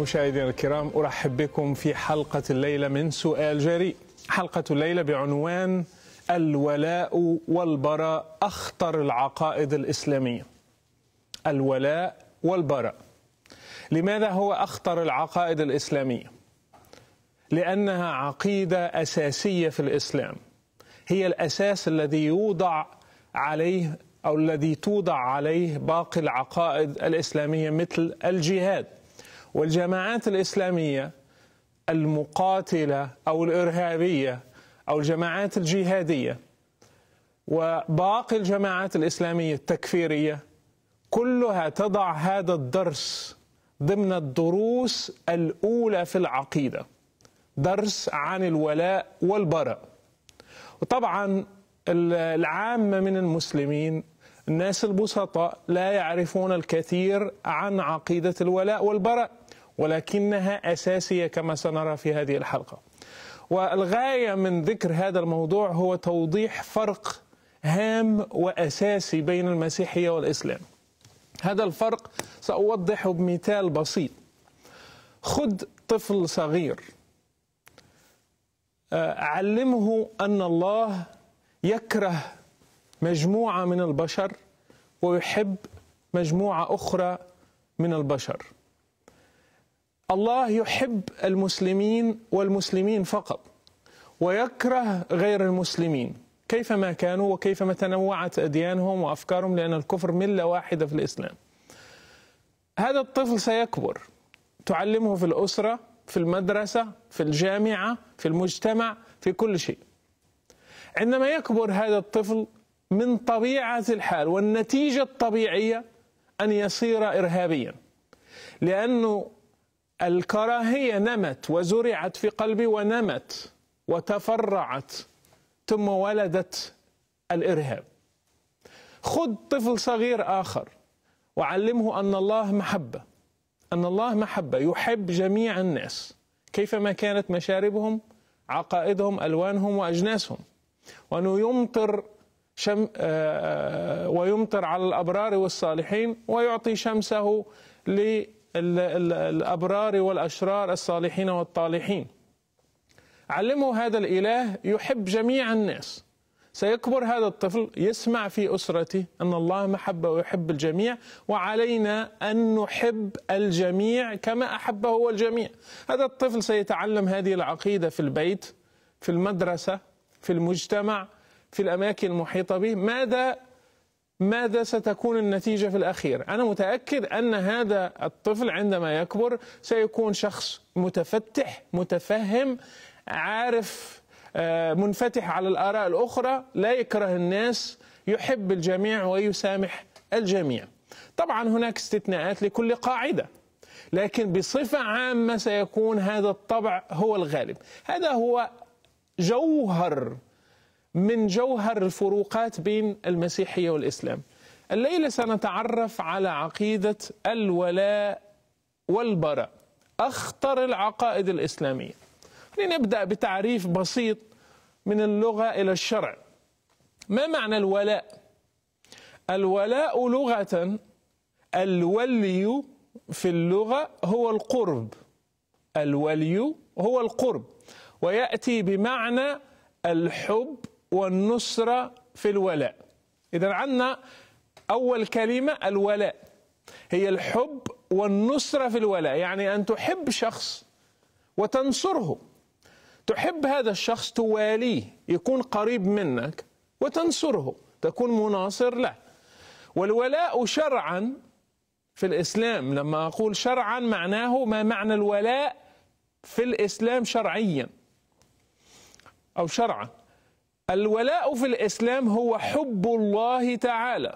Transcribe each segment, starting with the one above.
مشاهدينا الكرام، أرحب بكم في حلقة الليلة من سؤال جريء. حلقة الليلة بعنوان الولاء والبراء، أخطر العقائد الإسلامية. الولاء والبراء، لماذا هو أخطر العقائد الإسلامية؟ لأنها عقيدة أساسية في الإسلام، هي الأساس الذي يوضع عليه أو الذي توضع عليه باقي العقائد الإسلامية مثل الجهاد. والجماعات الإسلامية المقاتلة أو الإرهابية أو الجماعات الجهادية وباقي الجماعات الإسلامية التكفيرية كلها تضع هذا الدرس ضمن الدروس الأولى في العقيدة، درس عن الولاء والبراء. وطبعا العامة من المسلمين، الناس البسطاء، لا يعرفون الكثير عن عقيدة الولاء والبراء، ولكنها أساسية كما سنرى في هذه الحلقة. والغاية من ذكر هذا الموضوع هو توضيح فرق هام وأساسي بين المسيحية والإسلام. هذا الفرق سأوضحه بمثال بسيط. خذ طفل صغير، علمه أن الله يكره مجموعة من البشر ويحب مجموعة أخرى من البشر. الله يحب المسلمين والمسلمين فقط، ويكره غير المسلمين كيفما كانوا وكيفما تنوعت أديانهم وأفكارهم، لأن الكفر ملة واحدة في الإسلام. هذا الطفل سيكبر، تعلمه في الأسرة، في المدرسة، في الجامعة، في المجتمع، في كل شيء. عندما يكبر هذا الطفل من طبيعة الحال والنتيجة الطبيعية أن يصير إرهابيا، لأنه الكراهية نمت وزرعت في قلبي ونمت وتفرعت ثم ولدت الإرهاب. خذ طفل صغير آخر وعلمه أن الله محبة، أن الله محبة، يحب جميع الناس كيفما كانت مشاربهم، عقائدهم، ألوانهم وأجناسهم، وأنه ويمطر على الأبرار والصالحين ويعطي شمسه للأبرار والأشرار الصالحين والطالحين. علموا هذا الإله يحب جميع الناس. سيكبر هذا الطفل يسمع في أسرته أن الله محبة ويحب الجميع، وعلينا أن نحب الجميع كما أحبه هو الجميع. هذا الطفل سيتعلم هذه العقيدة في البيت، في المدرسة، في المجتمع، في الأماكن المحيطة به. ماذا ستكون النتيجة في الأخير؟ أنا متأكد أن هذا الطفل عندما يكبر سيكون شخص متفتح، متفهم، عارف، منفتح على الآراء الأخرى، لا يكره الناس، يحب الجميع ويسامح الجميع. طبعا هناك استثناءات لكل قاعدة، لكن بصفة عامة سيكون هذا الطبع هو الغالب. هذا هو جوهر من جوهر الفروقات بين المسيحية والإسلام. الليلة سنتعرف على عقيدة الولاء والبراء، أخطر العقائد الإسلامية. لنبدأ بتعريف بسيط من اللغة إلى الشرع. ما معنى الولاء؟ الولاء لغة، الولي في اللغة هو القرب. الولي هو القرب، ويأتي بمعنى الحب والنصرة في الولاء. إذا عندنا أول كلمة الولاء هي الحب والنصرة في الولاء، يعني أن تحب شخص وتنصره. تحب هذا الشخص، تواليه، يكون قريب منك وتنصره، تكون مناصر له. والولاء شرعا في الإسلام، لما أقول شرعا معناه ما معنى الولاء في الإسلام شرعيا أو شرعا. الولاء في الإسلام هو حب الله تعالى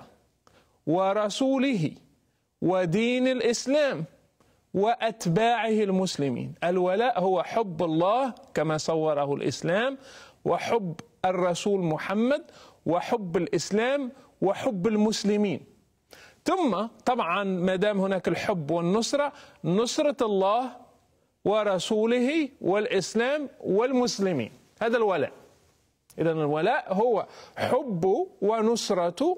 ورسوله ودين الإسلام وأتباعه المسلمين. الولاء هو حب الله كما صوره الإسلام، وحب الرسول محمد، وحب الإسلام، وحب المسلمين. ثم طبعا ما دام هناك الحب والنصرة، نصرة الله ورسوله والإسلام والمسلمين. هذا الولاء. إذن الولاء هو حب ونصرة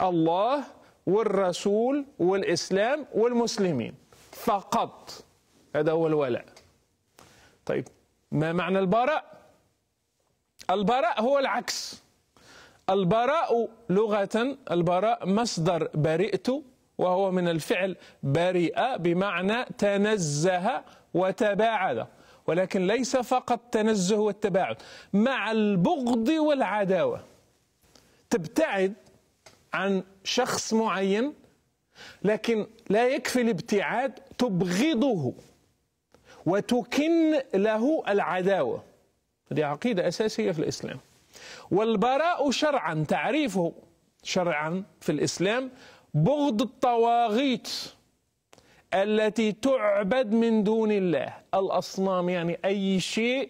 الله والرسول والإسلام والمسلمين فقط. هذا هو الولاء. طيب ما معنى البراء؟ البراء هو العكس. البراء لغة، البراء مصدر برئت، وهو من الفعل برئ بمعنى تنزه وتباعد، ولكن ليس فقط تنزه والتباعد، مع البغض والعداوة. تبتعد عن شخص معين، لكن لا يكفي الابتعاد، تبغضه وتكن له العداوة. هذه عقيدة أساسية في الإسلام. والبراء شرعا، تعريفه شرعا في الإسلام بغض الطواغيت التي تعبد من دون الله، الأصنام، يعني أي شيء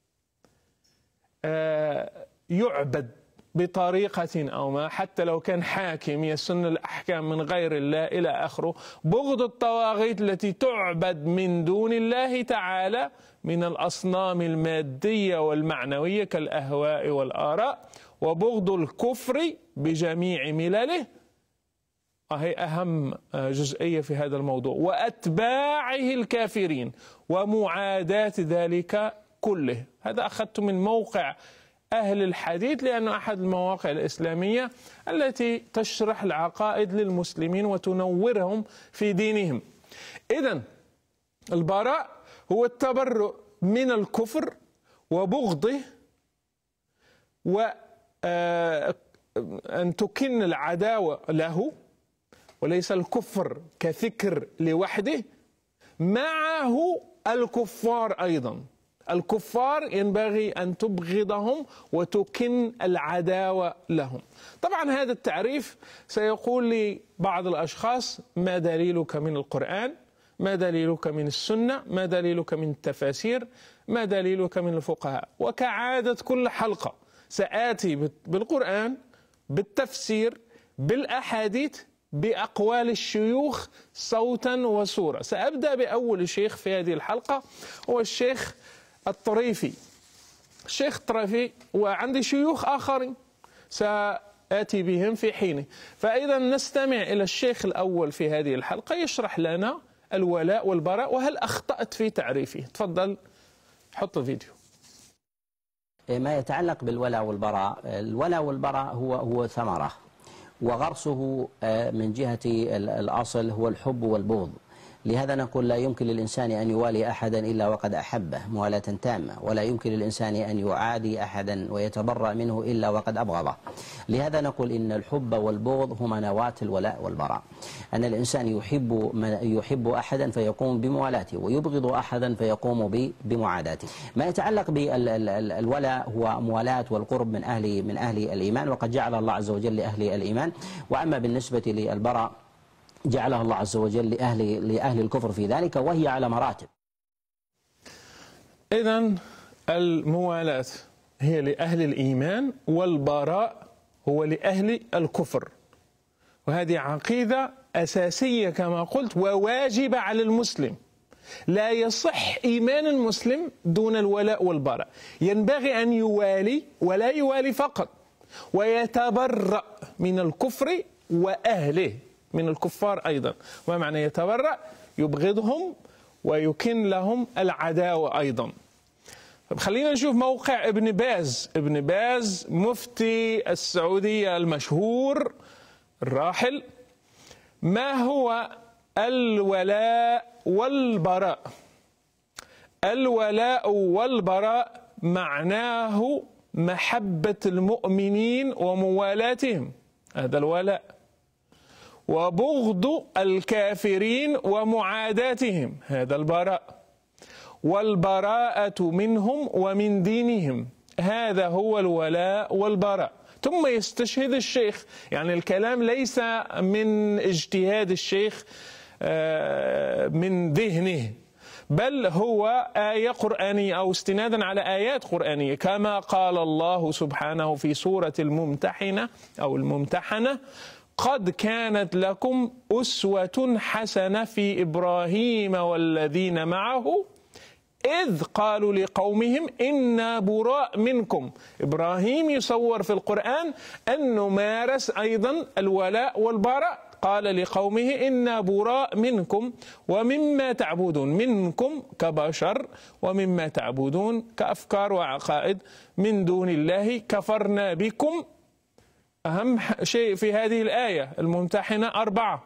يعبد بطريقة أو ما، حتى لو كان حاكم يسن الأحكام من غير الله إلى آخره. بغض الطواغيت التي تعبد من دون الله تعالى من الأصنام المادية والمعنوية كالأهواء والآراء، وبغض الكفر بجميع ملله، هي أهم جزئية في هذا الموضوع، وأتباعه الكافرين ومعاداة ذلك كله. هذا أخذت من موقع أهل الحديث، لأنه أحد المواقع الإسلامية التي تشرح العقائد للمسلمين وتنورهم في دينهم. إذن البراء هو التبرؤ من الكفر وبغضه، وأن تكن العداوة له، وليس الكفر كفكر لوحده، معه الكفار أيضا. الكفار ينبغي أن تبغضهم وتكن العداوة لهم. طبعا هذا التعريف سيقول لي بعض الأشخاص: ما دليلك من القرآن؟ ما دليلك من السنة؟ ما دليلك من التفاسير؟ ما دليلك من الفقهاء؟ وكعادة كل حلقة سآتي بالقرآن، بالتفسير، بالأحاديث، بأقوال الشيوخ صوتا وصورة. سأبدأ بأول شيخ في هذه الحلقة، هو الشيخ الطريفي. الشيخ الطريفي، وعندي شيوخ آخرين سآتي بهم في حينه. فإذا نستمع إلى الشيخ الأول في هذه الحلقة يشرح لنا الولاء والبراء، وهل أخطأت في تعريفه. تفضل حط الفيديو. ما يتعلق بالولاء والبراء، الولاء والبراء هو ثمرة، وغرسه من جهة الأصل هو الحب والبغض. لهذا نقول لا يمكن للإنسان أن يوالي أحدا إلا وقد أحبه موالاة تامة، ولا يمكن للإنسان أن يعادي أحدا ويتبرأ منه إلا وقد أبغضه. لهذا نقول إن الحب والبغض هما نواة الولاء والبراء. أن الإنسان يحب أحدا فيقوم بموالاته، ويبغض أحدا فيقوم بمعاداته. ما يتعلق بالولاء هو موالاة والقرب من أهل الإيمان، وقد جعل الله عز وجل لأهل الإيمان. وأما بالنسبة للبراء جعلها الله عز وجل لأهل الكفر في ذلك، وهي على مراتب. إذن الموالاة هي لأهل الإيمان، والبراء هو لأهل الكفر، وهذه عقيدة أساسية كما قلت وواجبة على المسلم. لا يصح إيمان المسلم دون الولاء والبراء. ينبغي أن يوالي، ولا يوالي فقط، ويتبرأ من الكفر وأهله، من الكفار أيضا. وما معنى يتبرأ؟ يبغضهم ويكن لهم العداوة أيضا. خلينا نشوف موقع ابن باز. ابن باز مفتي السعودية المشهور الراحل. ما هو الولاء والبراء؟ الولاء والبراء معناه محبة المؤمنين وموالاتهم، هذا الولاء، وبغض الكافرين ومعاداتهم، هذا البراء، والبراءة منهم ومن دينهم، هذا هو الولاء والبراء. ثم يستشهد الشيخ، يعني الكلام ليس من اجتهاد الشيخ من ذهنه، بل هو آية قرآنية أو استنادا على آيات قرآنية، كما قال الله سبحانه في سورة الممتحنة أو الممتحنة: قد كانت لكم أسوة حسنة في إبراهيم والذين معه إذ قالوا لقومهم إنا براء منكم. إبراهيم يصور في القرآن أنه مارس أيضا الولاء والبراء قال لقومه إنا براء منكم ومما تعبدون، منكم كبشر ومما تعبدون كأفكار وعقائد من دون الله كفرنا بكم. أهم شيء في هذه الآية الممتحنة 4: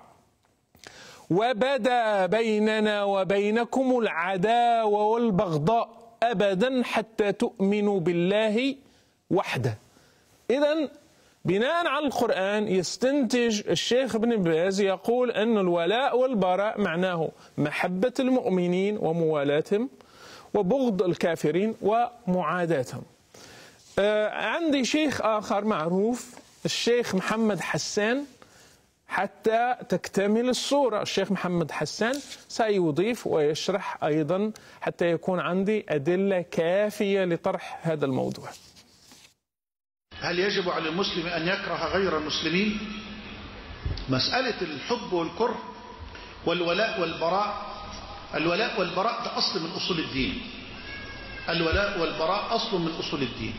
وبدا بيننا وبينكم العداوة والبغضاء أبدا حتى تؤمنوا بالله وحده. إذن بناء على القرآن يستنتج الشيخ ابن باز يقول أن الولاء والبراء معناه محبة المؤمنين وموالاتهم وبغض الكافرين ومعاداتهم. عندي شيخ آخر معروف الشيخ محمد حسان، حتى تكتمل الصورة الشيخ محمد حسان سيضيف ويشرح أيضا حتى يكون عندي أدلة كافية لطرح هذا الموضوع. هل يجب على المسلم أن يكره غير المسلمين؟ مسألة الحب والكره والولاء والبراء، الولاء والبراء ده أصل من أصول الدين. الولاء والبراء أصل من أصول الدين،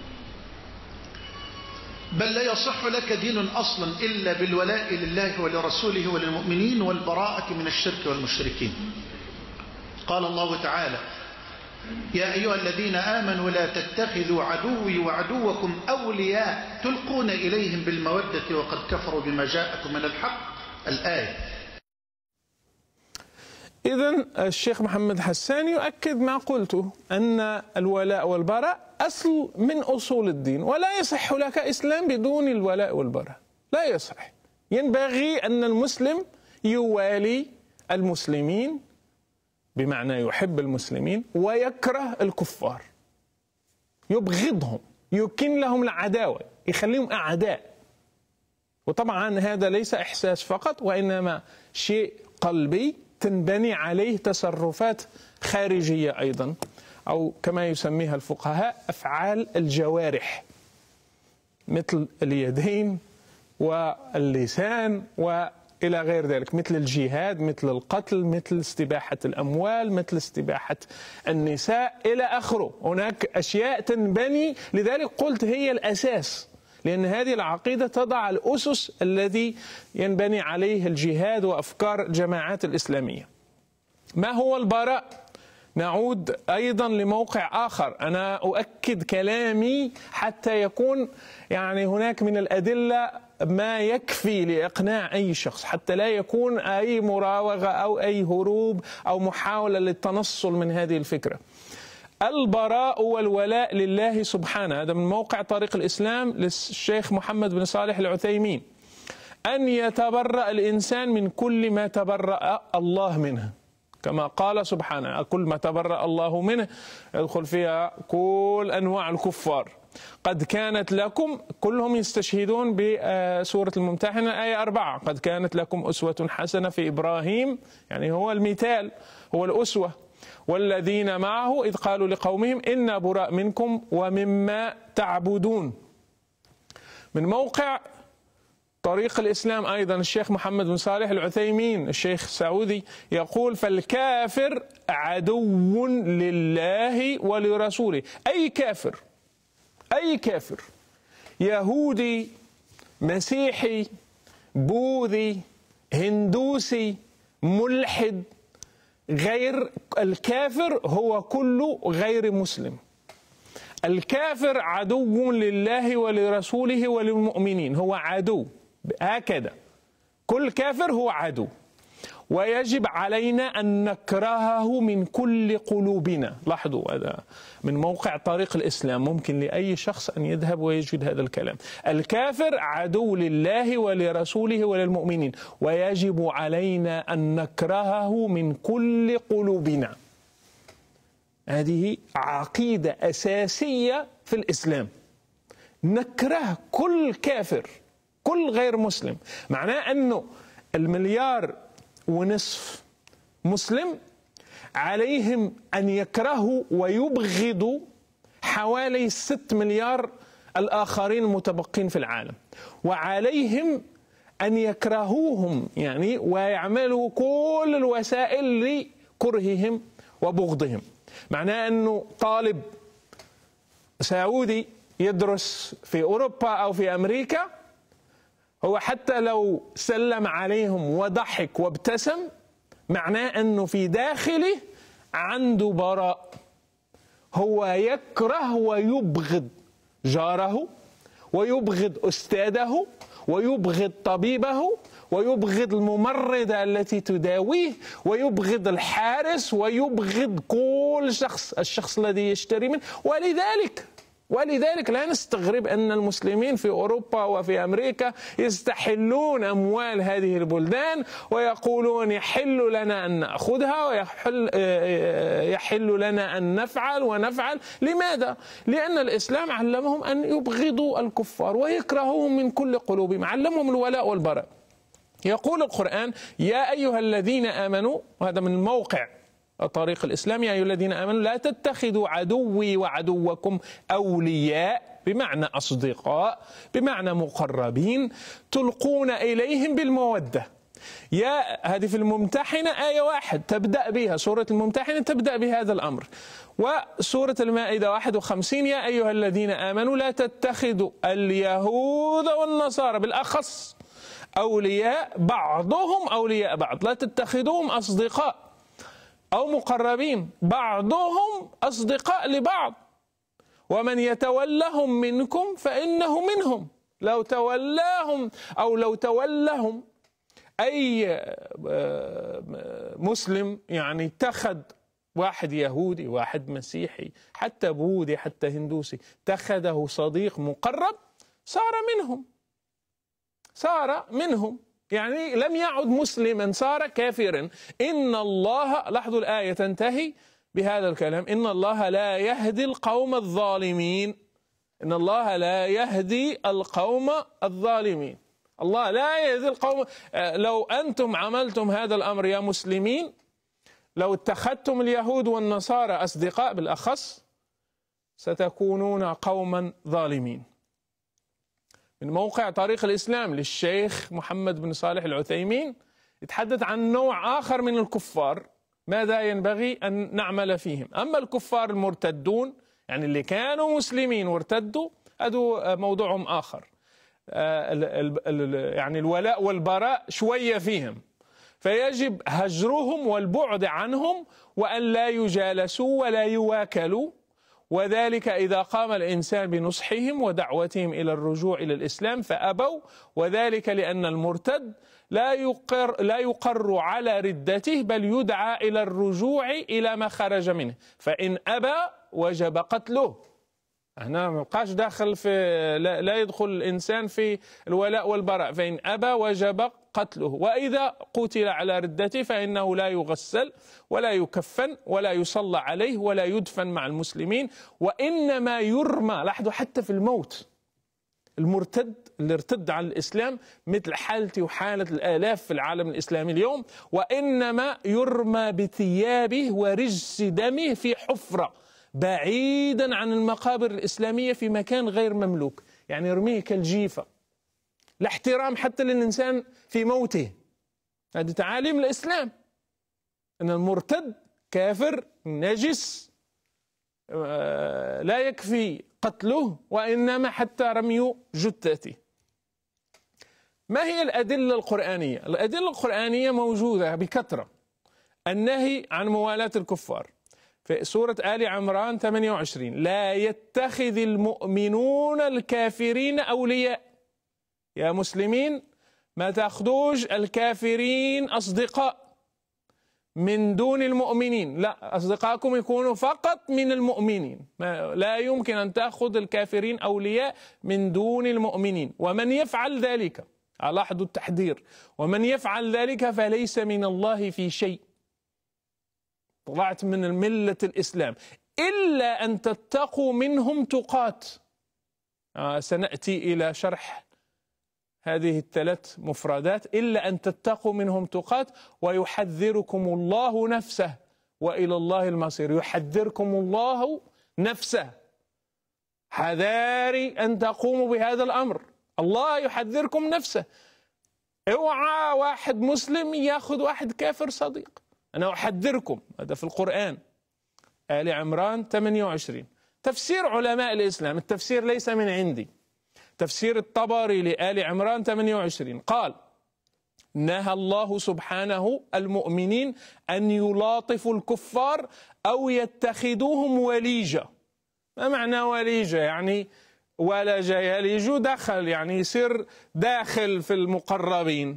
بل لا يصح لك دين أصلا إلا بالولاء لله ولرسوله وللمؤمنين والبراءة من الشرك والمشركين. قال الله تعالى: يا أيها الذين آمنوا لا تتخذوا عدوي وعدوكم أولياء تلقون إليهم بالمودة وقد كفروا بما جاءكم من الحق. الآية. إذن الشيخ محمد حسان يؤكد ما قلته، أن الولاء والبراء أصل من أصول الدين، ولا يصح لك إسلام بدون الولاء والبراء، لا يصح. ينبغي أن المسلم يوالي المسلمين بمعنى يحب المسلمين ويكره الكفار، يبغضهم، يكن لهم العداوة، يخليهم أعداء. وطبعا هذا ليس إحساس فقط، وإنما شيء قلبي تنبني عليه تصرفات خارجية أيضا، أو كما يسميها الفقهاء أفعال الجوارح، مثل اليدين واللسان وإلى غير ذلك، مثل الجهاد، مثل القتل، مثل استباحة الأموال، مثل استباحة النساء إلى آخره. هناك أشياء تنبني، لذلك قلت هي الأساس، لأن هذه العقيدة تضع الأسس الذي ينبني عليه الجهاد وأفكار الجماعات الإسلامية. ما هو البراء؟ نعود أيضا لموقع آخر، أنا أؤكد كلامي حتى يكون هناك من الأدلة ما يكفي لإقناع أي شخص، حتى لا يكون أي مراوغة أو أي هروب أو محاولة للتنصل من هذه الفكرة. البراء والولاء لله سبحانه، هذا من موقع طريق الإسلام للشيخ محمد بن صالح العثيمين، أن يتبرأ الإنسان من كل ما تبرأ الله منه، كما قال سبحانه: كل ما تبرأ الله منه يدخل فيها كل أنواع الكفار. قد كانت لكم، كلهم يستشهدون بسورة الممتحنة آية 4: قد كانت لكم أسوة حسنة في إبراهيم، هو المثال، هو الأسوة، والذين معه إذ قالوا لقومهم إنا براء منكم ومما تعبدون. من موقع طريق الإسلام أيضا الشيخ محمد بن صالح العثيمين الشيخ السعودي يقول: فالكافر عدو لله ولرسوله. أي كافر، أي كافر، يهودي، مسيحي، بوذي، هندوسي، ملحد، غير الكافر هو كله غير مسلم. الكافر عدو لله ولرسوله وللمؤمنين، هو عدو، هكذا كل كافر هو عدو، ويجب علينا أن نكرهه من كل قلوبنا. لاحظوا هذا من موقع طريق الإسلام، ممكن لأي شخص أن يذهب ويجد هذا الكلام. الكافر عدو لله ولرسوله وللمؤمنين، ويجب علينا أن نكرهه من كل قلوبنا. هذه عقيدة أساسية في الإسلام، نكره كل كافر، كل غير مسلم. معناه أنه 1.5 مليار مسلم عليهم أن يكرهوا ويبغضوا حوالي 6 مليار الآخرين المتبقين في العالم، وعليهم أن يكرهوهم ويعملوا كل الوسائل لكرههم وبغضهم. معناه أنه طالب سعودي يدرس في أوروبا أو في أمريكا هو حتى لو سلم عليهم وضحك وابتسم معناه أنه في داخله عنده براء. هو يكره ويبغض جاره، ويبغض أستاذه، ويبغض طبيبه، ويبغض الممرضة التي تداويه، ويبغض الحارس، ويبغض كل شخص، الشخص الذي يشتري منه. ولذلك لا نستغرب أن المسلمين في أوروبا وفي أمريكا يستحلون أموال هذه البلدان ويقولون يحل لنا أن نأخذها ويحل لنا أن نفعل ونفعل. لماذا؟ لأن الإسلام علمهم أن يبغضوا الكفار ويكرهوهم من كل قلوبهم، علمهم الولاء والبراء. يقول القرآن: يا أيها الذين آمنوا، وهذا من موقع طريق الإسلام: يا أيها الذين آمنوا لا تتخذوا عدوي وعدوكم أولياء، بمعنى أصدقاء، بمعنى مقربين، تلقون إليهم بالمودة. هذه في الممتحنة آية 1 تبدأ بها، سورة الممتحنة تبدأ بهذا الأمر. وسورة المائدة 51: يا أيها الذين آمنوا لا تتخذوا اليهود والنصارى بالأخص أولياء بعضهم أولياء بعض، لا تتخذوهم أصدقاء أو مقربين، بعضهم أصدقاء لبعض، ومن يتولهم منكم فإنه منهم. لو تولهم أي مسلم، يعني اتخذ واحد يهودي، واحد مسيحي، حتى بوذي، حتى هندوسي، اتخذه صديق مقرب، صار منهم، يعني لم يعد مسلما، صار كافرا. إن الله، لاحظوا الآية تنتهي بهذا الكلام: إن الله لا يهدي القوم الظالمين. إن الله لا يهدي القوم الظالمين. الله لا يهدي القوم. لو أنتم عملتم هذا الأمر يا مسلمين، لو اتخذتم اليهود والنصارى أصدقاء بالأخص، ستكونون قوما ظالمين. من موقع طريق الإسلام للشيخ محمد بن صالح العثيمين يتحدث عن نوع آخر من الكفار، ماذا ينبغي أن نعمل فيهم. أما الكفار المرتدون، يعني اللي كانوا مسلمين وارتدوا، هذا موضوعهم آخر. يعني الولاء والبراء شوية فيهم، فيجب هجرهم والبعد عنهم، وأن لا يجالسوا ولا يواكلوا، وذلك إذا قام الإنسان بنصحهم ودعوتهم إلى الرجوع إلى الإسلام فأبوا، وذلك لأن المرتد لا يقر على ردته، بل يدعى إلى الرجوع إلى ما خرج منه، فإن أبى وجب قتله. هنا ما بقاش داخل في، لا يدخل الإنسان في الولاء والبراء، فإن أبى وجب قتله، وإذا قتل على ردته فإنه لا يغسل ولا يكفن ولا يصلى عليه ولا يدفن مع المسلمين، وإنما يرمى. لاحظوا حتى في الموت، المرتد اللي ارتد عن الإسلام مثل حالتي وحالة الآلاف في العالم الإسلامي اليوم، وإنما يرمى بثيابه ورجس دمه في حفرة بعيدا عن المقابر الإسلامية في مكان غير مملوك، يعني يرميه كالجيفة، لا احترام حتى للإنسان في موته. هذه تعاليم الإسلام، أن المرتد كافر نجس، لا يكفي قتله وإنما حتى رمي جثته. ما هي الأدلة القرآنية؟ الأدلة القرآنية موجودة بكثرة. النهي عن موالاة الكفار في سورة آل عمران 28: لا يتخذ المؤمنون الكافرين أولياء. يا مسلمين ما تأخذوش الكافرين أصدقاء من دون المؤمنين، لا، أصدقائكم يكونوا فقط من المؤمنين، لا يمكن أن تأخذ الكافرين أولياء من دون المؤمنين. ومن يفعل ذلك، لاحظوا التحذير، ومن يفعل ذلك فليس من الله في شيء، طلعت من ملة الإسلام، إلا أن تتقوا منهم تقات. سنأتي إلى شرح هذه الثلاث مفردات: إلا أن تتقوا منهم تقات، ويحذركم الله نفسه وإلى الله المصير. يحذركم الله نفسه، حذاري أن تقوموا بهذا الأمر، الله يحذركم نفسه. اوعى واحد مسلم ياخذ واحد كافر صديق، أنا أحذركم. هذا في القرآن، آل عمران 28. تفسير علماء الإسلام، التفسير ليس من عندي، تفسير الطبري لآل عمران 28 قال: نهى الله سبحانه المؤمنين أن يلاطفوا الكفار أو يتخذوهم وليجة. ما معنى وليجة؟ يعني ولج يلج دخل، يعني يصير داخل في المقربين.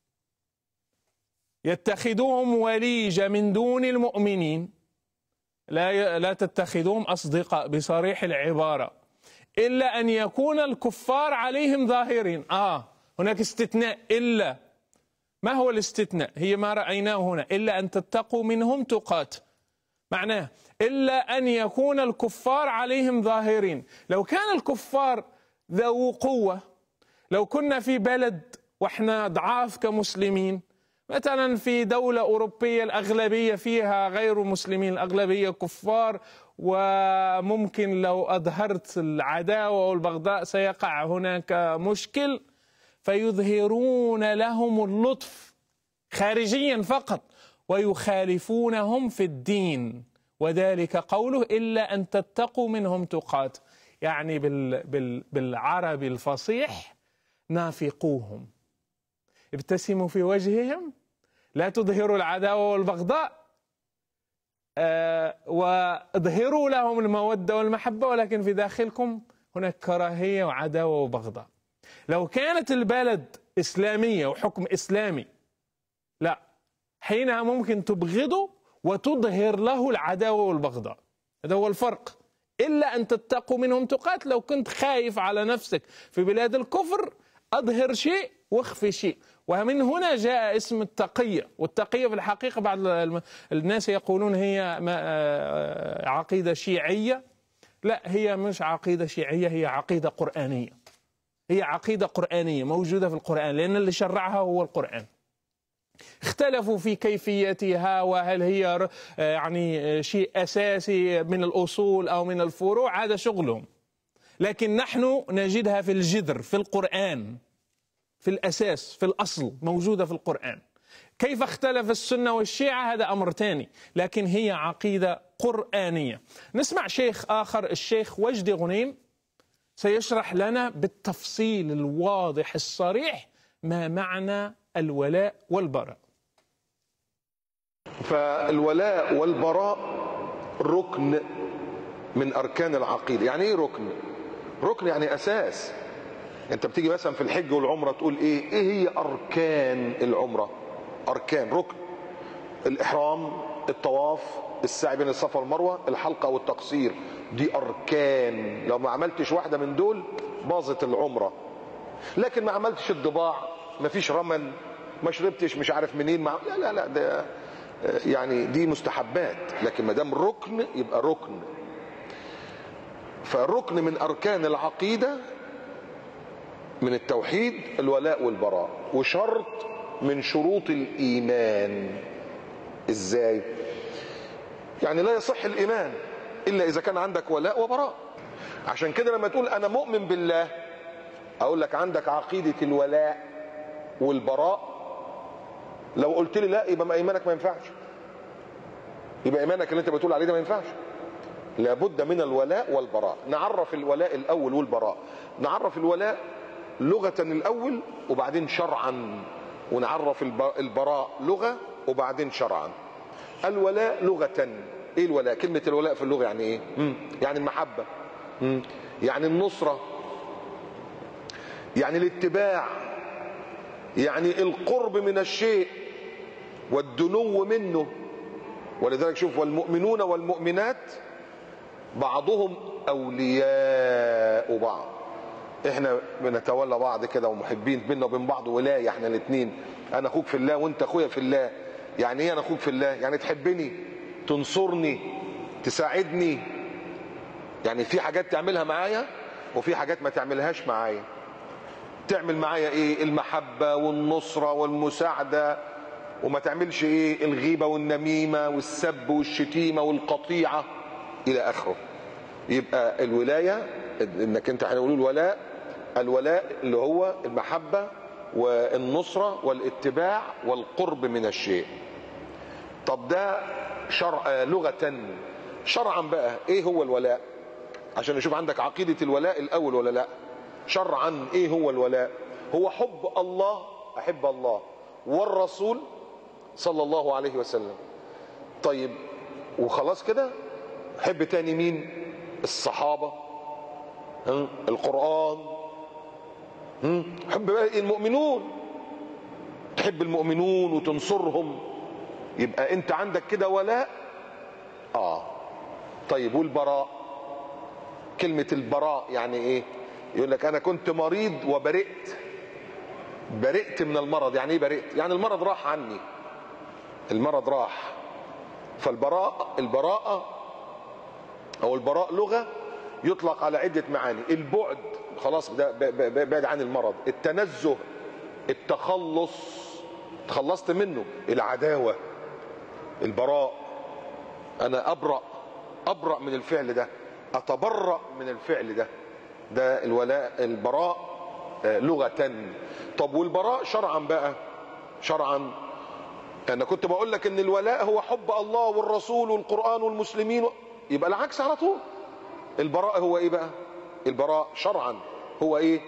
يتخذوهم وليجة من دون المؤمنين، لا تتخذوهم أصدقاء بصريح العبارة، إلا أن يكون الكفار عليهم ظاهرين. هناك استثناء. إلا ما هو الاستثناء؟ هي ما رأيناه هنا: إلا أن تتقوا منهم تقات. معناه إلا أن يكون الكفار عليهم ظاهرين. لو كان الكفار ذو قوة، لو كنا في بلد وإحنا ضعاف كمسلمين، مثلا في دولة أوروبية الأغلبية فيها غير مسلمين، الأغلبية كفار، وممكن لو أظهرت العداوة والبغضاء سيقع هناك مشكل، فيظهرون لهم اللطف خارجيا فقط ويخالفونهم في الدين، وذلك قوله: إلا أن تتقوا منهم تقات. يعني بالعربي الفصيح: نافقوهم، ابتسموا في وجههم، لا تظهروا العداوة والبغضاء، واظهروا لهم المودة والمحبة، ولكن في داخلكم هناك كراهية وعداوة وبغضاء. لو كانت البلد إسلامية وحكم إسلامي، لا، حينها ممكن تبغضه وتظهر له العداوة والبغضاء. هذا هو الفرق. إلا أن تتقوا منهم تقات. لو كنت خايف على نفسك في بلاد الكفر، أظهر شيء واخفي شيء. ومن هنا جاء اسم التقية. والتقية في الحقيقة بعض الناس يقولون هي عقيدة شيعية. لا، هي مش عقيدة شيعية، هي عقيدة قرآنية. هي عقيدة قرآنية موجودة في القرآن، لأن اللي شرعها هو القرآن. اختلفوا في كيفيتها، وهل هي يعني شيء أساسي من الأصول أو من الفروع، هذا شغلهم. لكن نحن نجدها في الجذر، في القرآن، في الأساس، في الأصل، موجودة في القرآن. كيف اختلف السنة والشيعة هذا أمر ثاني، لكن هي عقيدة قرآنية. نسمع شيخ آخر، الشيخ وجدي غنيم، سيشرح لنا بالتفصيل الواضح الصريح ما معنى الولاء والبراء. فالولاء والبراء ركن من أركان العقيدة. يعني إيه ركن؟ ركن يعني أساس. أنت بتيجي مثلا في الحج والعمرة تقول إيه هي أركان العمرة؟ أركان، ركن: الإحرام، الطواف، السعي بين الصفا والمروة، الحلقة والتقصير. دي أركان. لو ما عملتش واحدة من دول باظت العمرة. لكن ما عملتش الضباع، ما فيش رمل، ما شربتش مش عارف منين، لا ده يعني دي مستحبات. لكن ما دام ركن يبقى ركن. فالركن من أركان العقيدة من التوحيد الولاء والبراء، وشرط من شروط الإيمان. إزاي؟ يعني لا يصح الإيمان إلا إذا كان عندك ولاء وبراء. عشان كده لما تقول أنا مؤمن بالله، أقول لك عندك عقيدة الولاء والبراء. لو قلت لي لا، يبقى إيمانك ما ينفعش، يبقى إيمانك اللي أنت بتقول عليه ده ما ينفعش. لابد من الولاء والبراء. نعرف الولاء الأول والبراء. نعرف الولاء لغة الأول وبعدين شرعا، ونعرف البراء لغة وبعدين شرعا. الولاء لغة، ايه الولاء؟ كلمة الولاء في اللغة يعني ايه؟ يعني المحبة، يعني النصرة، يعني الاتباع، يعني القرب من الشيء والدنو منه. ولذلك شوف: والمؤمنون والمؤمنات بعضهم أولياء بعض. احنا بنتولى بعض كده ومحبين بينا وبين بعض، ولاية احنا الاثنين. انا اخوك في الله وانت اخويا في الله. يعني ايه انا اخوك في الله؟ يعني تحبني، تنصرني، تساعدني. يعني في حاجات تعملها معايا وفي حاجات ما تعملهاش معايا. تعمل معايا ايه؟ المحبة والنصرة والمساعدة، وما تعملش ايه؟ الغيبة والنميمة والسب والشتيمة والقطيعة الى اخره. يبقى الولاية انك انت هنقول الولاء اللي هو المحبة والنصرة والاتباع والقرب من الشيء. طب ده شرع لغة. شرعا بقى ايه هو الولاء؟ عشان نشوف عندك عقيدة الولاء الاول ولا لا. شرعا ايه هو الولاء؟ هو حب الله، احب الله والرسول صلى الله عليه وسلم. طيب وخلاص كده؟ حب تاني مين؟ الصحابة، القرآن، حب بقى المؤمنون، تحب المؤمنون وتنصرهم، يبقى انت عندك كده ولاء. طيب والبراء؟ كلمة البراء يعني ايه؟ يقول لك انا كنت مريض وبرئت، برئت من المرض. يعني ايه برئت؟ يعني المرض راح عني، المرض راح. البراءة او البراء لغة يطلق على عدة معاني: البعد، خلاص بعد عن المرض، التنزه، التخلص، تخلصت منه، العداوة. البراء انا ابرأ من الفعل ده، اتبرأ من الفعل ده، ده الولاء. البراء لغة. طب والبراء شرعا بقى؟ شرعا انا كنت بقول لك ان الولاء هو حب الله والرسول والقرآن والمسلمين، يبقى العكس على طول. البراء هو ايه بقى؟ البراء شرعا هو ايه؟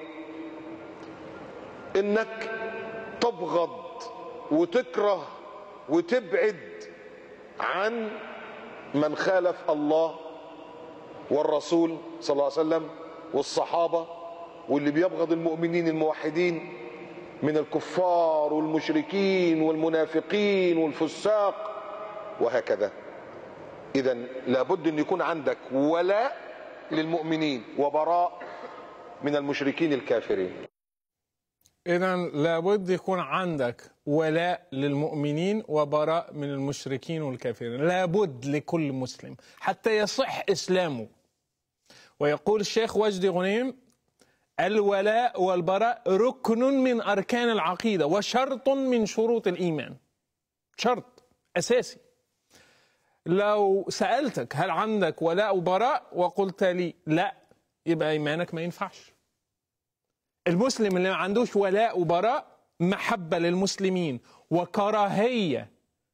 انك تبغض وتكره وتبعد عن من خالف الله والرسول صلى الله عليه وسلم والصحابة، واللي بيبغض المؤمنين الموحدين من الكفار والمشركين والمنافقين والفساق وهكذا. إذا لابد أن يكون عندك ولاء للمؤمنين وبراء من المشركين الكافرين. إذا لابد يكون عندك ولاء للمؤمنين وبراء من المشركين والكافرين، لابد لكل مسلم حتى يصح إسلامه. ويقول الشيخ وجدي غنيم: الولاء والبراء ركن من أركان العقيدة وشرط من شروط الإيمان، شرط أساسي. لو سألتك هل عندك ولاء وبراء وقلت لي لا، يبقى إيمانك ما ينفعش. المسلم اللي ما عندوش ولاء وبراء، محبة للمسلمين وكراهية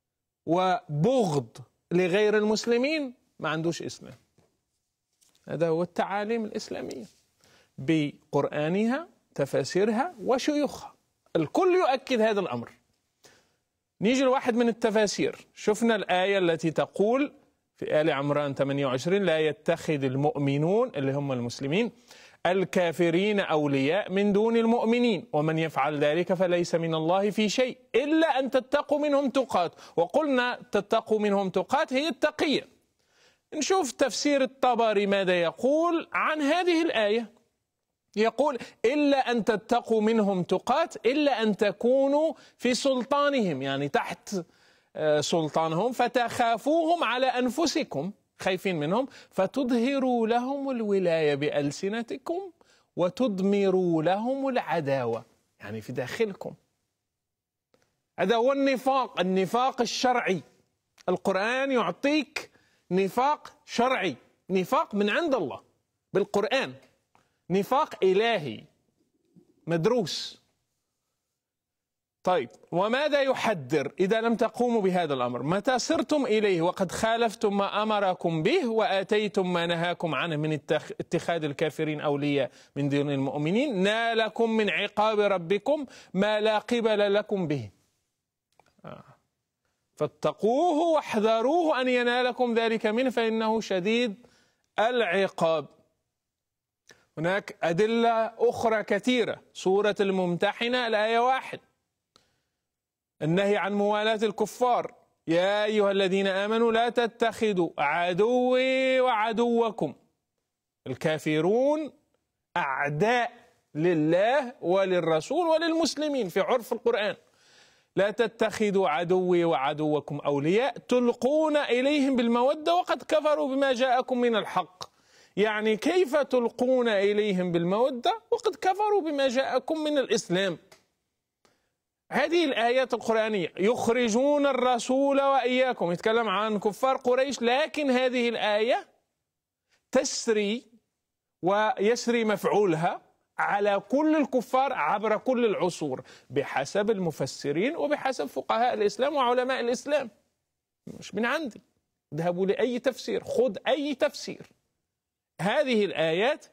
وبغض لغير المسلمين، ما عندوش إسلام. هذا هو التعاليم الإسلامية بقرآنها، تفاسيرها، وشيوخها، الكل يؤكد هذا الأمر. نيجي لواحد من التفاسير، شفنا الآية التي تقول في آل عمران 28: لا يتخذ المؤمنون اللي هم المسلمين الكافرين أولياء من دون المؤمنين ومن يفعل ذلك فليس من الله في شيء إلا أن تتقوا منهم تقات. وقلنا تتقوا منهم تقات هي التقية. نشوف تفسير الطبري ماذا يقول عن هذه الآية. يقول: إلا أن تتقوا منهم تقات، إلا أن تكونوا في سلطانهم، يعني تحت سلطانهم، فتخافوهم على أنفسكم، خايفين منهم، فتظهروا لهم الولاية بألسنتكم وتضمروا لهم العداوة، يعني في داخلكم. هذا هو النفاق، النفاق الشرعي. القرآن يعطيك نفاق شرعي، نفاق من عند الله بالقرآن، نفاق إلهي مدروس. طيب وماذا يحذر إذا لم تقوموا بهذا الأمر؟ متى سرتم إليه وقد خالفتم ما أمركم به وآتيتم ما نهاكم عنه من اتخاذ الكافرين أولياء من دون المؤمنين، نالكم من عقاب ربكم ما لا قبل لكم به فاتقوه واحذروه أن ينالكم ذلك منه فإنه شديد العقاب. هناك أدلة أخرى كثيرة. سورة الممتحنة الآية 1: النهي عن موالاة الكفار. يا أيها الذين آمنوا لا تتخذوا عدوي وعدوكم. الكافرون أعداء لله وللرسول وللمسلمين في عرف القرآن. لا تتخذوا عدوي وعدوكم أولياء تلقون إليهم بالمودة وقد كفروا بما جاءكم من الحق. يعني كيف تلقون إليهم بالمودة وقد كفروا بما جاءكم من الإسلام؟ هذه الآيات القرآنية: يخرجون الرسول وإياكم، يتكلم عن كفار قريش، لكن هذه الآية تسري ويسري مفعولها على كل الكفار عبر كل العصور بحسب المفسرين وبحسب فقهاء الإسلام وعلماء الإسلام. مش من عندي، اذهبوا لأي تفسير، خذ أي تفسير. هذه الآيات